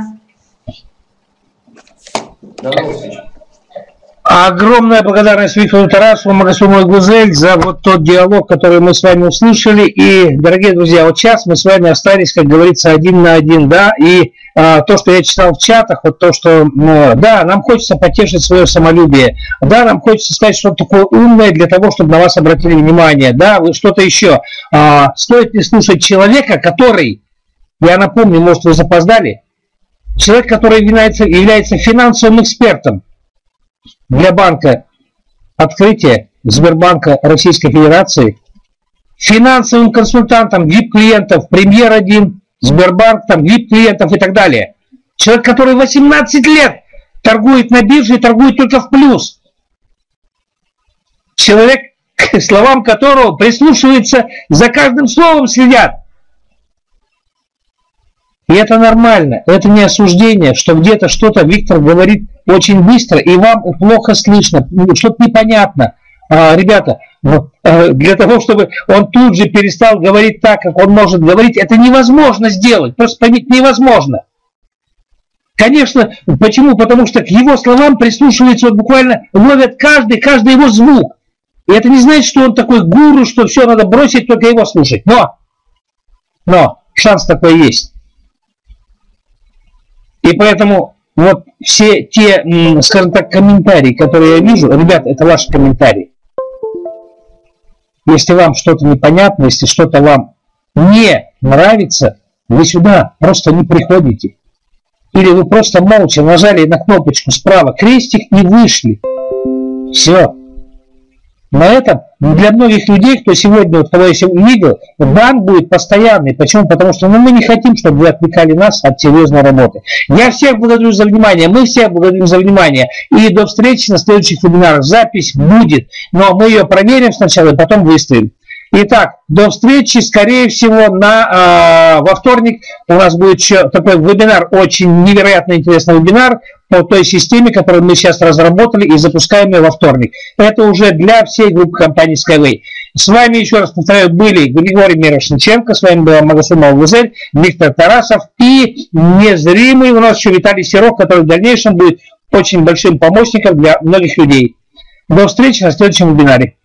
До новых встреч. Огромная благодарность Виктору Тарасову, Магасуму Гузель за вот тот диалог, который мы с вами услышали. И, дорогие друзья, вот сейчас мы с вами остались, как говорится, один на один, да, и а, то, что я читал в чатах, вот то, что, ну, да, нам хочется потешить свое самолюбие, да, нам хочется сказать что-то такое умное для того, чтобы на вас обратили внимание, да, вы что-то еще. А, стоит ли слушать человека, который, я напомню, может, вы запоздали, человек, который является, является финансовым экспертом для банка Открытие, Сбербанка Российской Федерации, финансовым консультантом ви ай пи-клиентов, Премьер один, Сбербанк, там, ви ай пи-клиентов и так далее. Человек, который восемнадцать лет торгует на бирже и торгует только в плюс. Человек, к словам которого прислушивается, за каждым словом следят. И это нормально, это не осуждение, что где-то что-то Виктор говорит очень быстро, и вам плохо слышно, что-то непонятно. А, ребята, для того, чтобы он тут же перестал говорить так, как он может говорить, это невозможно сделать, просто понять невозможно. Конечно, почему? Потому что к его словам прислушиваются, вот буквально ловят каждый, каждый его звук. И это не значит, что он такой гуру, что все надо бросить, только его слушать. Но, но шанс такой есть. И поэтому вот все те, скажем так, комментарии, которые я вижу, ребята, это ваши комментарии. Если вам что-то непонятно, если что-то вам не нравится, вы сюда просто не приходите. Или вы просто молча нажали на кнопочку справа крестик и вышли. Все. На этом для многих людей, кто сегодня, вот, кого я сегодня видел, бан будет постоянный. Почему? Потому что ну, мы не хотим, чтобы вы отвлекали нас от серьезной работы. Я всех благодарю за внимание, мы всех благодарим за внимание. И до встречи на следующих вебинарах. Запись будет, но мы ее проверим сначала и потом выставим. Итак, до встречи, скорее всего, на, э, во вторник у нас будет еще такой вебинар, очень невероятно интересный вебинар по той системе, которую мы сейчас разработали и запускаем ее во вторник. Это уже для всей группы компании Skyway. С вами, еще раз повторяю, были Григорий Мирошниченко, с вами была Магасумова Гузель, Виктор Тарасов и незримый у нас еще Виталий Серов, который в дальнейшем будет очень большим помощником для многих людей. До встречи на следующем вебинаре.